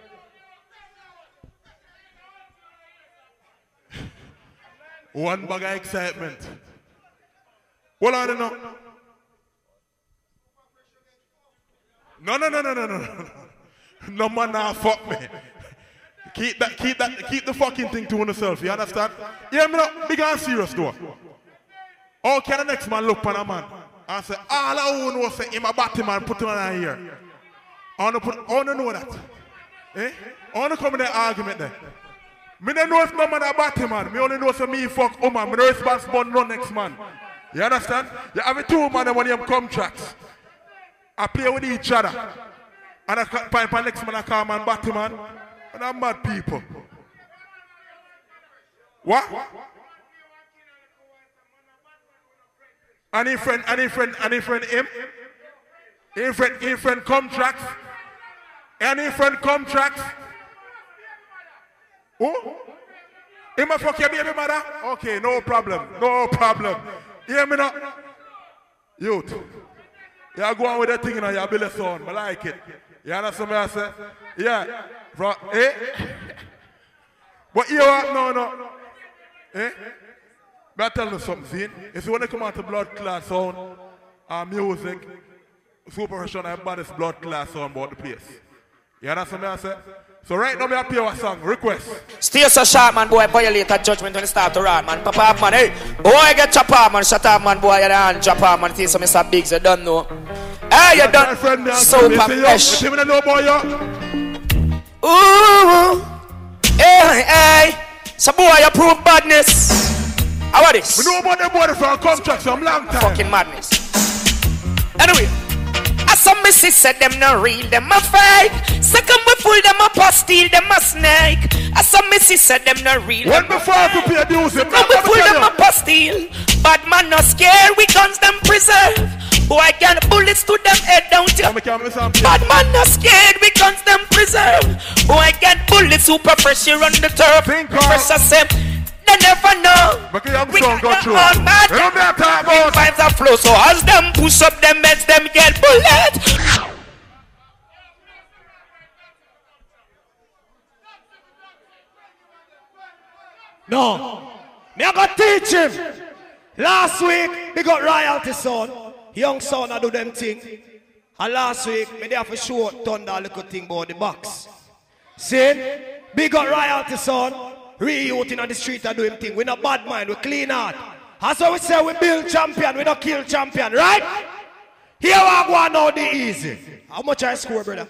One bag of excitement. What I don't know. No. No man, nah, fuck me. Keep the fucking thing to yourself. You understand? Yeah, me not big and serious though. How can the next man look on a man and say, all I want to know say him a batty man, put him on here. I want to know that. Eh? I want to come in the argument there. Me don't know if no man a batty man. Me only know say me fuck woman. Me no responsible no next man. You understand? You have a two man when them contracts. I play with each other. And I find my next man I call man batty man. And I'm mad people. What? Any friend him? Any friend contracts? Any friend contracts? Who? Him a fuck your baby mother? Okay, no problem. Hear me now? Youth. You go on with that thing in your belly son. I like it. You understand what I say? Yeah. Eh? But you are no. Eh? But I tell you something. If you want to come out to blood class sound and music, Super Fresh and the baddest blood class sound about the place. You understand what I say? So right now, I play a song, request. Stay so sharp, man, boy, violate a judgment when you start to run, man. Papa up, man, hey. Boy, get chop up, man, shut up, man, boy, you don't drop up, man. Think so, Mr. Biggs, you don't know. Hey, you done Super Fresh. You know, boy, ooh, hey. So, boy, you prove badness. How about this? We know about the boy from contract some long time. Fucking madness. Anyway. Some missus said them no real, them a fake. Second we fool them up a steal, them a snake. Some missus said them no real. When before to pay dues, second we fool them up a steal. Bad man no scared, we guns them preserve. Boy can bullets to them head down to. Bad man no scared, we guns them preserve. Boy can bullets super fresh here on the turf. Professor Sam. They never know. We got the all mad. Big vibes are flow. So as them push up them heads, them get bullet. No. Me I got teach him. Last week, we got royalty son. Young son I do them thing. And last week, me there for show Thunder a little thing about the box. See? We got royalty son. Re-youth in the street are doing thing. We not bad mind, we clean out. That's why we say we build champion, we don't kill champion, right? Here we go on now the easy. How much I score, brother?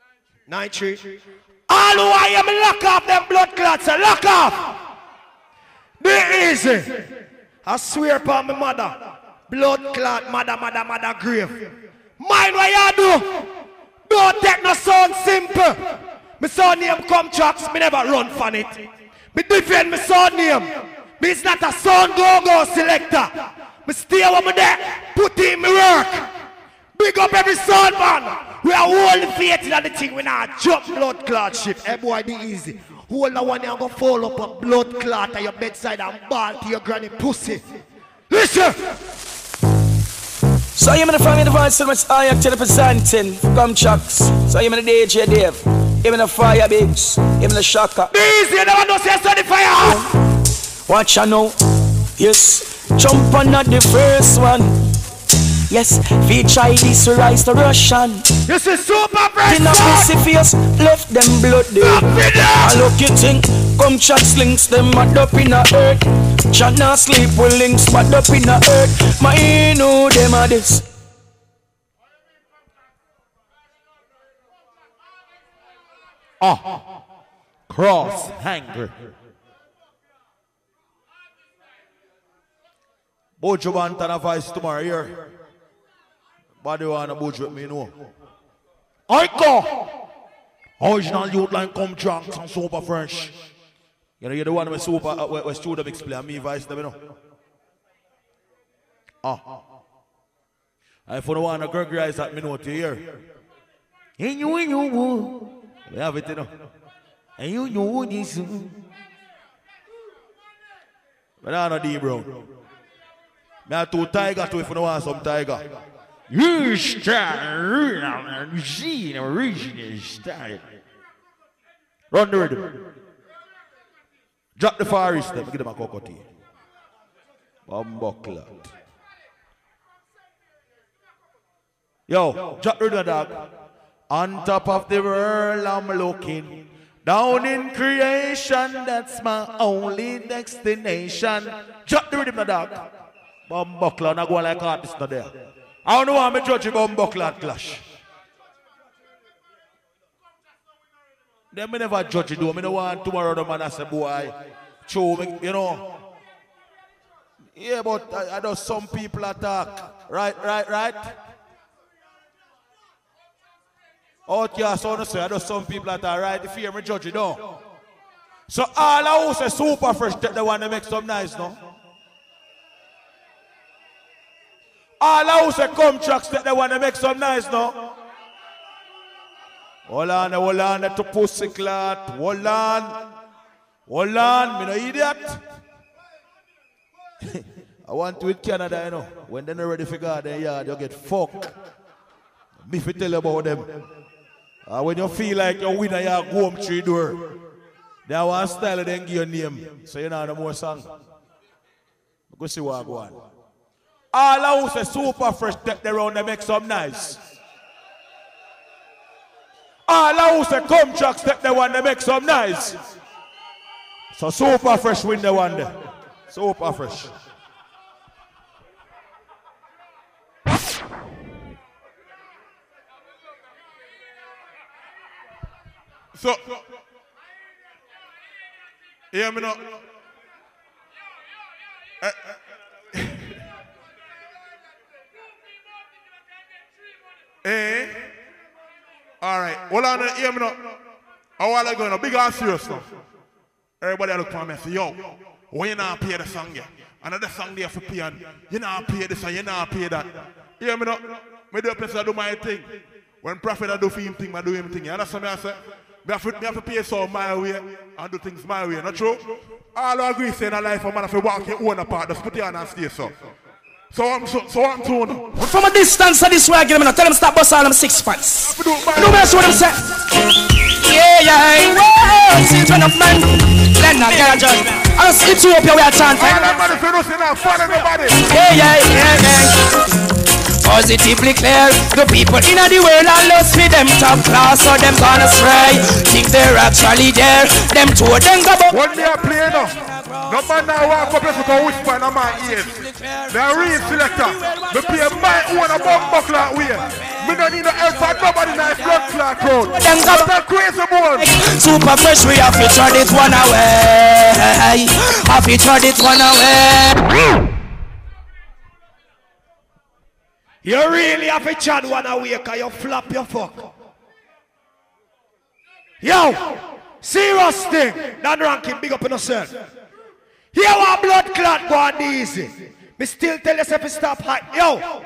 9-3. All who I am lock off them blood clots, lock off. Be easy. I swear upon my mother. Blood clot, mother, grave. Mind what you do. Don't take no sound simple. My son name come tracks, me never run for it. Me defend my son name. Me is not a sound go selector. Me stay over me there, put in my work. Big up every son man. We are all the faith in the thing. We not jump blood clot ship. Hey boy, be easy. Hold the one you go fall up a blood clot at your bedside and ball to your granny pussy. Listen! So you the family, the voice so much I actually presenting. Come chucks. So you the DJ Dave. You the fire bigs. You the shocker. Be easy, you never know say the fire. Watch I know. Yes. Jump on not the first one. Yes, feed Chinese to rise to Russian. This is super fresh. In a pussy face, left them bloody. I look you think, come chat slings them mad up in the earth. Chat not sleep with links mad up in the earth. My know them are this. Cross hanger. Bojo want a voice tomorrow here. Body wanna budge with me, no. Oiko! Original youth line come drunk and super fresh. You know, you're the one with super, where student explain me voice, them, you know. And if you don't want to Gregorize that, me know to hear. And you, we have it, you know. And you know this. But I know D Brown. Me have two tiger too if you don't want some tiger. You style, see the original style. Run the rhythm. Drop the Far East, give them a cocotte. Bumbuckler. Yo, drop the rhythm, dog. On top of the world, I'm looking. Down in creation, that's my only destination. Drop the rhythm, dog. Bumbuckler, not going like artist not there. I don't know why I'm judging Bumbuckler clash. Then me never judge it though. Me no want tomorrow the man I say boy, show me, you know. Yeah, but I know some people attack. Right. Out here, so say I know some people attack. Right, if you hear me judge it though. So all I who say super fresh, they want to make some nice, no? All I who say come tracks, they want to make some nice, no? Hold on, to pussy clot. Hold on, me no idiot. I want to with Canada, you know. When they're not ready for God, then yeah, they'll get fucked. Me fi tell you about them. When you feel like you're winner, you go home through the door. They want style, then give your name. So you know no more song. Go see what I go on. All who say super fresh, take the round, they make some nice. All who say come tracks, take the one, they make some nice. So super fresh win the one there. Super fresh. So, hear me now. All right. Hold on, hear me now. A while ago, no big and serious now. Everybody look for me and say, yo, when you not pay the song yet? Another song there for pay and you not pay this and you not pay that. Hear me now? Me do a place I do my thing. When prophet I do for him thing, I do him thing. You understand me I say? Me have to pay some my way and do things my way. Not true? All I agree saying in life a man have to walk your own apart. Just put it on and stay so. So I'm doing. From a distance of this way, I get them, tell them stop busting all them 6 pants. Do mess with them say. Yeah, whoa, since when up man, then I get a judgment. I just Ethiopia we are chanting. Yeah. All positively clear. The people in the world are lost with them top class, so them gonna stray. Think they're actually there. Them two of them go back. What they are playing now? No man now walk up and go whisper in my ears. They are real selector. They play my own a bumper clock way. Me don't need no help for nobody in the blood clot crowd. Them go back crazy boy. Super fresh, we have to turn it one away. Have to turn it one away. You really have to chat one away, cause you flap your fuck. Yo, serious thing. Dan Rankin, big up on yourself. Here our blood clot go on easy. Me still tell yourself to stop hot. Yo,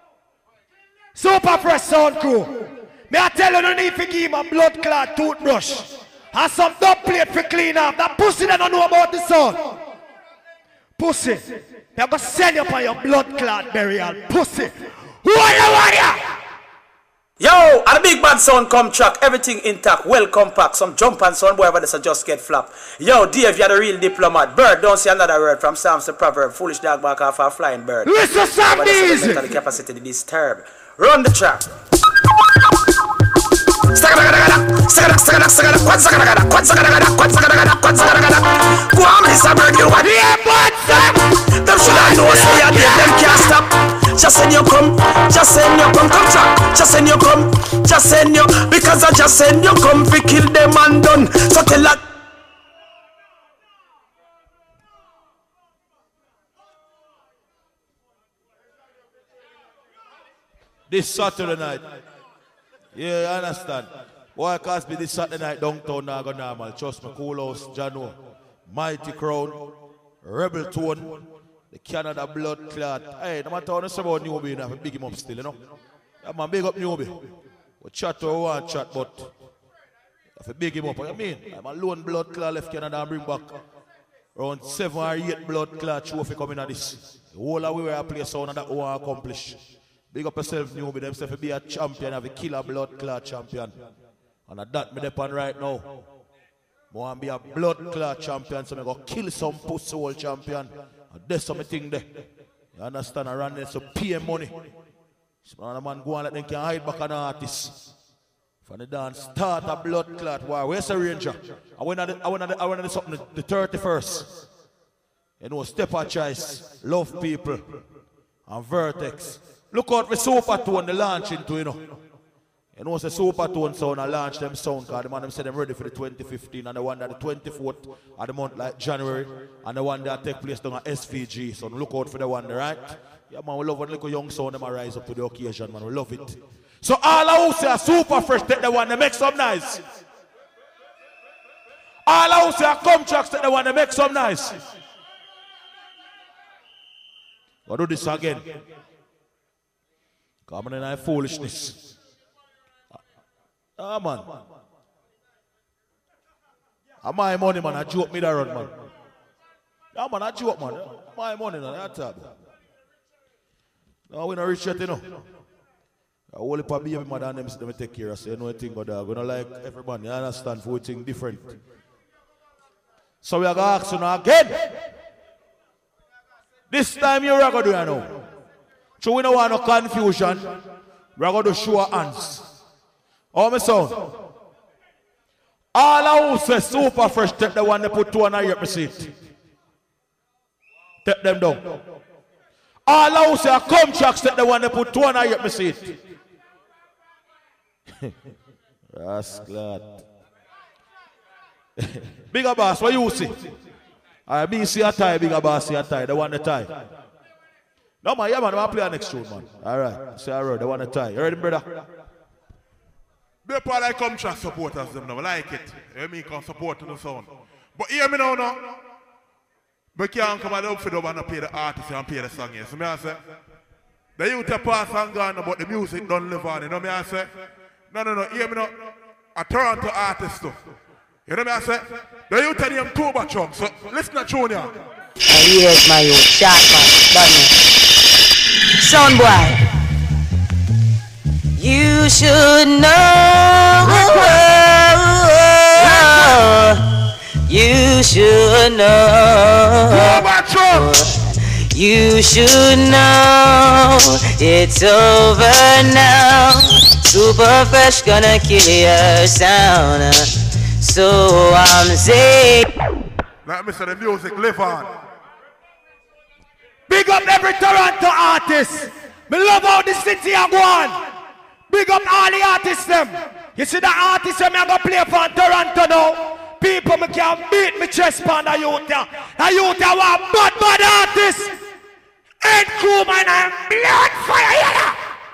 Super Fresh Sound Crew. Me I tell you no need to give him a blood clot toothbrush. And some dub plate for clean up. That pussy they don't know about the sound. Pussy. They're gonna send you for your blood clot burial. Pussy. Who are you, warrior? Yo, at the big bad sound come track, everything intact, welcome pack, some jump and sound, whatever this just get flap. Yo, Dave, you're the real diplomat. Bird, don't say another word from Psalms to proverb. Foolish dog back off a flying bird. Listen, Sam, easy. The capacity to disturb. Run the track. Go on, Mr. Bird, you want them should I know, say I did, them can't stop. Just send you come, come track. Just send you come, just send you, because I just send you come, we kill them and done. So tell that. This Saturday night. Yeah, I understand. Why can't be this Saturday night downtown now go normal? Trust me, Cool House, Jano, Mighty Crown, Rebel Tone, the Canada Blood Clot. Hey, no matter what I say about Newbie, you have to big him up still, you know? Yeah, man, big up Newbie. We chat or want chat, but you have to big him up. What you mean? I'm a lone blood clot left Canada and bring back around 7 or 8 blood clot trophy coming at this. The whole of we were a play sound and that we want to accomplish. Big up yourself, Newbie. Them say to be a champion, have a killer blood clot champion. And at that me depend right now. I want to be a blood clot champion, so I go kill some pussy hole champion. And there's something there. You understand? I run there so pay money. So a man go on let them can hide back an artist. From the dance, start a blood clot war. Where's the Ranger? I went on the something the 31st. You know, Step of Choice, Love People, and Vertex. Look out for Super Tone, the launch into, you know. You know, the Super Tone sound, I launched them sound card. The man them said them ready for the 2015 and the one that the 24th of the month, like January, and the one that take place down at SVG. So look out for the one, right? Yeah, man, we love when little young sound them rise up to the occasion, man. We love it. So all of us are Super Fresh, take the one that make some nice. All of us are Come Tracks, take the one that make some nice. We'll do this again. Come on in that foolishness. Ah, man. My money, man. I joke me that run, man. Yeah, man, I joke, man. My money, man. That's it. No, we don't reach yet, you know. I only probably baby mother and them take care of us. You know anything about that. We don't like everyone. You understand? For things different. So we are going to ask you now again. This time you're going to do it now. So we don't want no confusion. We're going to show our hands. Oh, my son. All of us say Super Fresh, take the one they put 2 on your seat. Take them down. All of us say Come Tracks, take the one they put 2 on your seat. Rascal. Bigger boss, what you see? I mean, see a tie, bigger boss, see a tie, the one the tie. No, man, yeah, man, I play our next tune, man. All right, say I road, the one the tie. You ready, brother? They probably like Come Tracks supporters, them now. I like it. You mean, can support the sound. But hear me now, no. But can't come out for the one and pay the artist and pay the song, yes. So me I say, the youth are pass and gone, but the music don't live on. You know me I say? No, hear me now. A Toronto artist too. You know me I say? The youth are them Tuba chunk, so listen to tune here. Here's my youth, sharp man, Sound boy. You should know. You should know. You should know it's over now. Super Fresh gonna kill your sound. So I'm saying, like Mr. The music live on. Big up every Toronto artist. Me love how the city are going. Big up all the artists them. You see the artists them I go play for Toronto now. People me can beat me chest on the youth. The youth are bad artists. Head crew man and blood fire.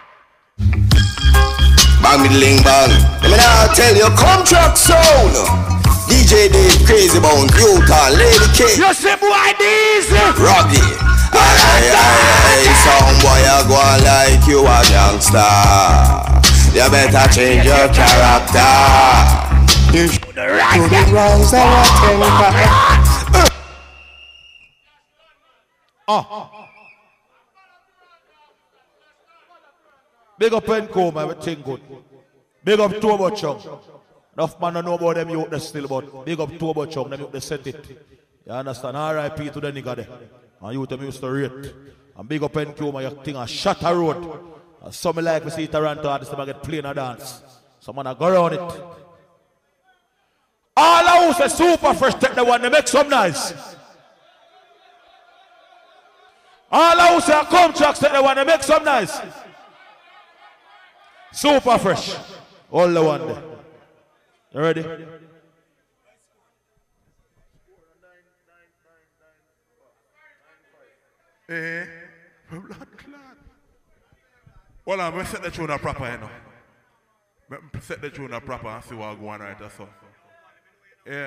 Bang me ling bang. Let me now tell you, contract sound. DJ Dave, Crazy Bones, Utah, Lady K. You see boy these. Rocky. Aye, some boy you go on like you a gangster. You better change your character. You should rise our temper. Big up Encoma, everything good. Big up Turbo Chung. Enough man don't know about them youth still, but big up Turbo Chung, them youth they set it. You understand? R.I.P. to the nigga there. And you them used to rate. And big up Encoma, your thing a shut a road. And some like we see Toronto artists them get playing a dance. Some man a go around it. All I who say Super Fresh take the one, they make some nice. All I who say Contracts take the one, they make some nice. Super Fresh. All the one there. You ready? Well, I'm going to set the tune up proper, you know. Set the tune up proper and see what's going right there, so. Yeah.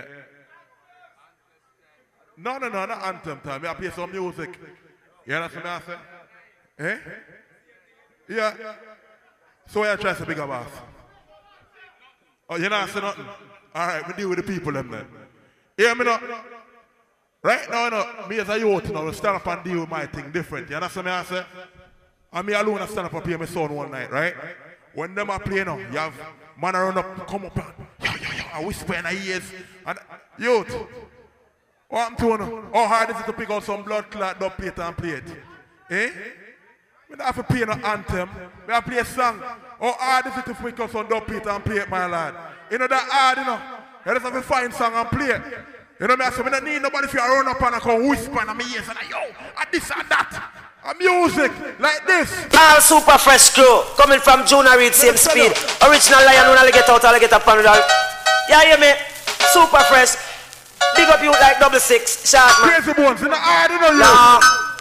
No, not anthem time. I play some music. You understand what I say? Eh? Yeah. So I try to big a boss. Oh, you not say nothing? Alright, we deal with the people them then. Hear me now? Right now, you know, me as a youth, you know, stand up and deal with my thing different. You understand what I say? And me alone I stand up and play my son one night, right? When them are playing now, you have man around up, come up and I whisper in the ears. And youth, what I'm doing? How hard is it to pick out some blood clot dub plate and play it? Eh? We don't have to play no anthem. We have to play a song. How hard is it to pick up some dub plate and play it, my lad? You know that hard, you know? You just have to find song and play it. You know me, I say, I don't need nobody if you run up and I come whisper in my ears and yo, and this and that. And music like this. All Super Fresh crew coming from Junior Reed, same speed. Original Lion, when I get out, I get up on it. Yeah, hear me? Super Fresh. Big up you like 66. Short man. Crazy Bones in the hard, you know you. No.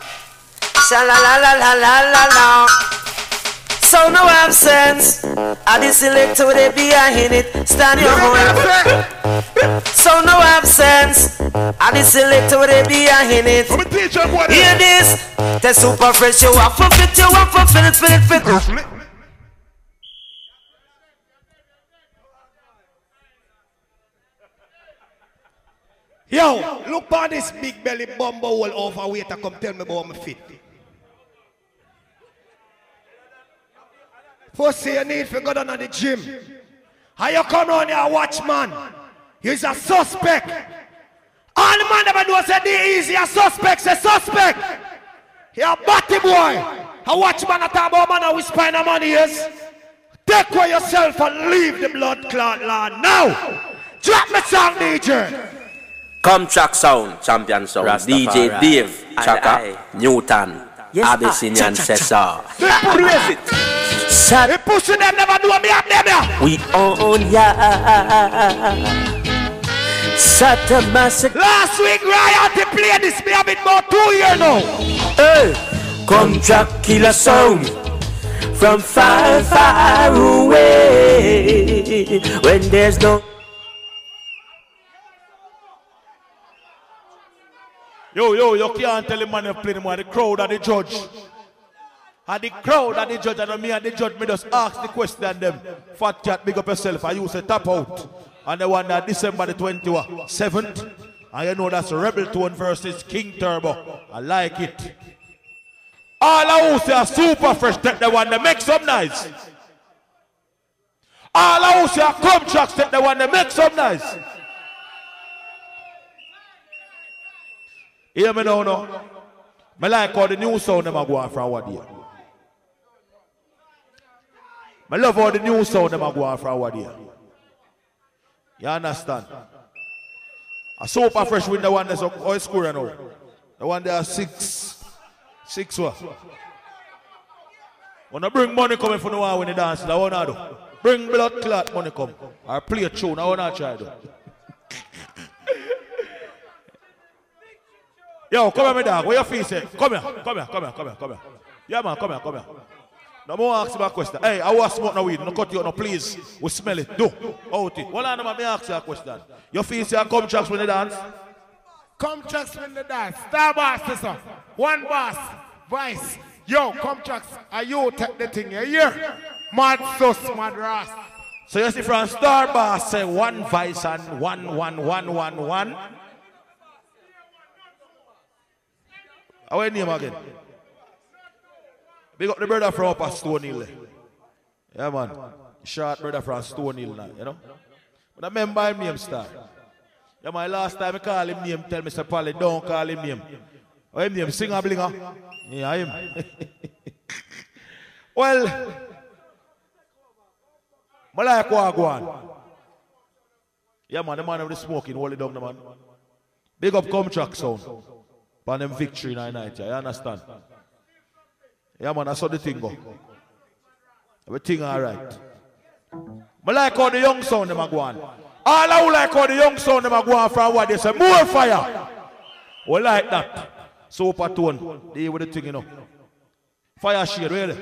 Sha-la-la-la-la-la-la. So no absence. I the selector they be in it. Stand your horn. So no absence. I the selector they be in it. Hear this. The Super Fresh you want for fit, you want for fit. Yo, look on this big belly bumbo hole overweight and come tell me about my fit. First you need to go down to the gym. How you come around here, watch man? He's a suspect. All the man ever do say the easy a suspect, say suspect. You're a batty boy. A watch man a talk about man a whisper in the money is. Take away yourself and leave the blood clot land. Now, drop me song, DJ. Come track sound, champion sound. Rastafari. DJ Dave, Chaka, Newton, yes, Abyssinian Cesar. Praise it. They pushing them, never do me up them. We own ya. Last week, Riot, they played this me a bit more 2 years now. Hey, come track killer sound from far, far away. When there's no. Yo, you can't tell him man you play him the crowd and the judge. And the crowd and the judge and me and the judge me just ask the question them. Fat cat, big up yourself. I use a tap out. And the one that December the 27th. And you know that's Rebel Tone versus King Turbo. I like it. All I who say Super Fresh take the one that make some nice. All I who say Contracts take the one that make some nice. Hear me now, no? I like how the new sound them are going from what day. I love how the new sound them are going from what day. You understand? A Super Fresh with the one that's all score now. The one there are 6 what? When I bring money coming from the one when they dance, I want to do. Bring blood clot money come. Or play a tune, I want to try to do. Yo, come here, my dog. What your face say? Come here. Yeah, man, come here. No more ask me a question. Hey, I want to smoke no weed. No cut you, no please. We smell it. Do. Out it. Well, I know, me ask you a question. Your face say come tracks when they dance? Come tracks when they dance. Star boss, sir. One boss. Vice. Yo, come tracks. Are you take the thing here? Mad sus, mad ras. So you see from Star boss say one vice and one. Our name again. Big up the brother from Upper Stone Hill. Yeah, man. Short brother from Stone Hill now, you know. But I remember him name Star. Yeah, my last time I call him name, tell me, Sir Polly, don't call him name. Oh, him name, Singer Blinger. Yeah, him. Well, I like what go on. Yeah, man, the man of the smoking, hold it down, the man. Big up Come Track Sound. Pan them victory in the night, you understand? Yeah, man, I saw the thing go. Everything alright. I like how the young sound them are going. All I like how the young sound them are going from what they say, more fire. We like that. Super tone, they with the thing, you know. Fire shade, really.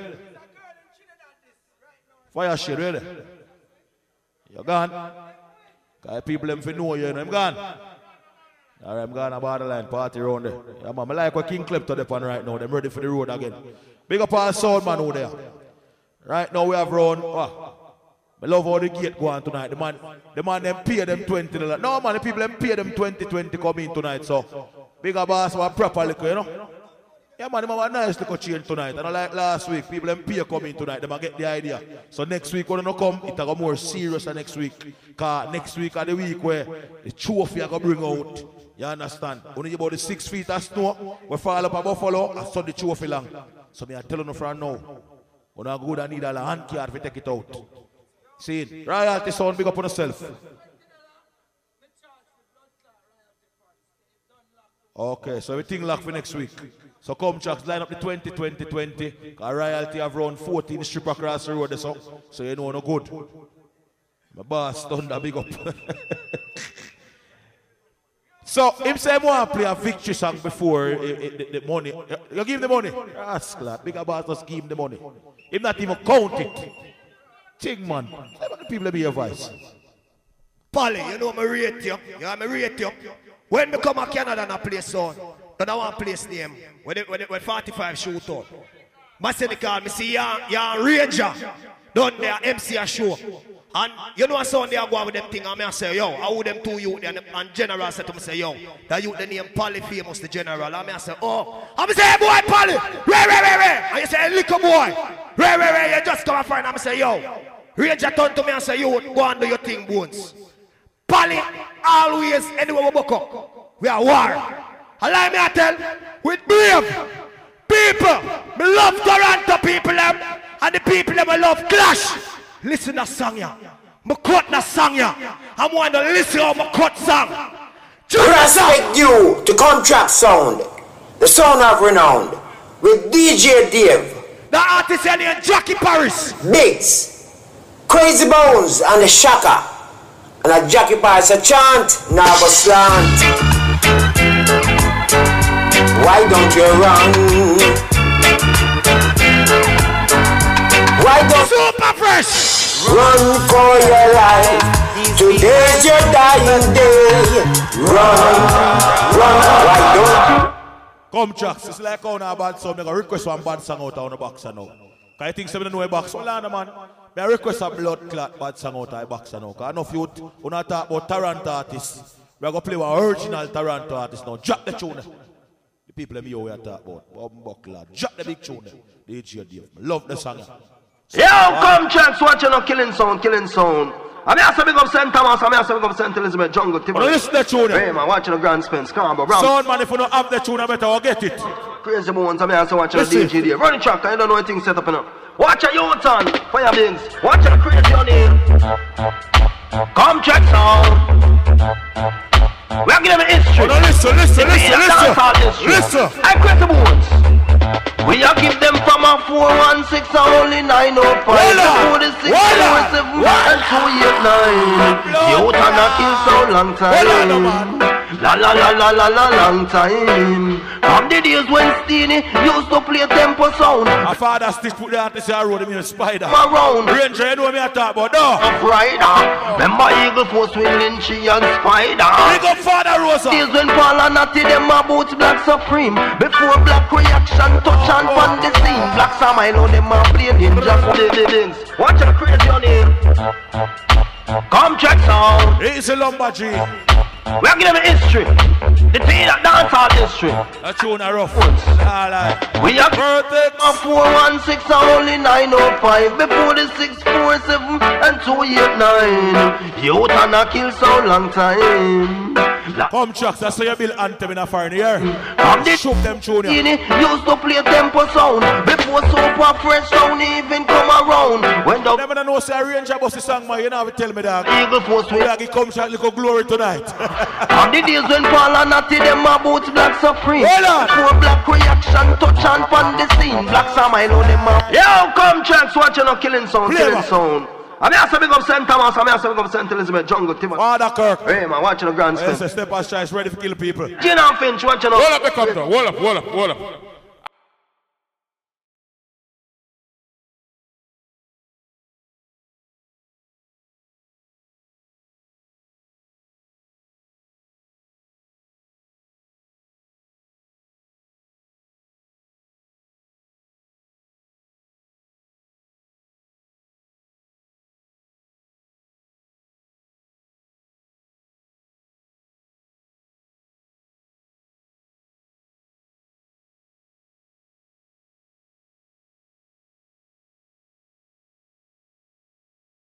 Fire shade, really. You're gone. Because people them know you, know, I'm gone. Alright, I'm going to borderline party around there. Yeah, man, I like what King Klepto upon right now. Them ready for the road again. Big up all sound man over there. Right now we have run. I love how the gate go on tonight. The man them pay them $20. No man, the people them pay them $20 come in tonight. So big up boss was proper liquor, you know. Yeah man, them have a nice liquor chain tonight. And like last week, people them pay come in tonight. They might get the idea. So next week when they come, it will go more serious than next week. Because next week are the week where the trophy are going to bring out. You understand? Only about the 6 feet of snow, we fall up a buffalo and so the trophy long. So me I tell you from now, when I go and need a hand card to take it out. See it? Royalty sound, big up on yourself. Okay, so everything locked for next week. So come tracks, line up the 20. Royalty have run 14 strip across the road, so you know no good. My boss Thunder, big up. So, him say, I want to play a victory song before the money. You give him the money? Ask that. Big boss just give him the money. Him not even count it. Thing, man. How about the people be your voice? Polly, you know me rate you. You know me rate you. When me come to Canada and I play song, then I want to place name. When 45 shoot out. I say the call, me see you're Ranger. Done there, MC a show. And you know what Sunday I go out with them thing and I say, yo, I would them two youth and General said to me, say, yo, that youth the name Polly famous, the General. And I say, oh. I say, hey boy, Polly, Ray. And you say, hey, little boy, Ray, you just come and find. And I say, yo, Ranger turn to me and say, yo, go and do your thing, Bones. Polly, always, anywhere we buck up, we are war. Allow me to tell, with brave people, me love Toronto people, and the people that love Clash. Listen to song ya. I cut the song ya. I want to listen to my cut song. Respect you to Come Track Sound, the sound of renown, with DJ Dave. The artist named Jackie Paris. Biggs, Crazy Bones and the Shaka. And a Jackie Paris a chant, Nava slant. Why don't you run? Why don't Super Fresh run for your life? Today's your dying day. Run. Why don't Come tracks, it's like on a bad song. I request one bad song out on the boxer now. I think some know a box. Hold on, man. I request a blood clot bad song out of the boxer now. Because enough youth, when I talk about Toronto artists, we are going to play one original Toronto artist now. Drop the tune. The people in we are talking about. Drop the big tune. DJ Dave. Love the song. Yo, Come Tracks, watching on Killing Sound. I'm here to big up St. Thomas, I'm here to big up St. Elizabeth, Jungle, Tivoli. Listen to the tune. Hey, man, watching the Grand Spin, Scarborough, Bronx. Sound man, if you don't have the tune, I better get it. Crazy Bones, I mean, I say watch the DJ there. Run the track, I don't know anything set up enough. Watch a U-turn, Fire Bings. Watch a crazy on here. Come check sound. We are giving them history. Oh, no, listen. Listen. I Crazy Bones. We are give them from a 416 only 905. Before the 647 and 289. U-turn a kill so long time. Long time. From the days when Steenie used to play tempo sound. My father still put the artist on road, me a spider. Around. Ranger, you know me I talk about, no? Rider. Remember Eagle Force with Lynchy and Spider. Big up Father Rosa. Days when Paul and Natty them about Black Supreme. Before Black Reaction touch and on the scene. Black Sam I know them are playing ninja for the things. Watch a crazy on him. Come check sound. It's a Lombardy. We are giving them history. The thing that dance all history. That tune are rough. We are perfect. A 416 only 905. Before the 647 and 289. You turn a kill so long time. Come Chucks, I saw you build anthem in a fire in the air. Shoot them tune. Used to play tempo sound. Before Super Fresh sound even come around. When the never know say Ranger bust the song, man. You know tell me that. Eagle Force with he come shot little glory tonight. On the days when Paul and Natty them about Black Supreme. Before Black Reaction touch and on the scene. Black Sam I know them up. Yo, come Chucks, watching no killing sound. I mean, I say big up St. Thomas, I mean, I say big up St. Elizabeth, Jungle, Timothy. Father Kirk. Hey, man, watching the grand stuff. Yes, a step as ready to kill people. Gina Finch, watching Hold up, the come down. Hold up.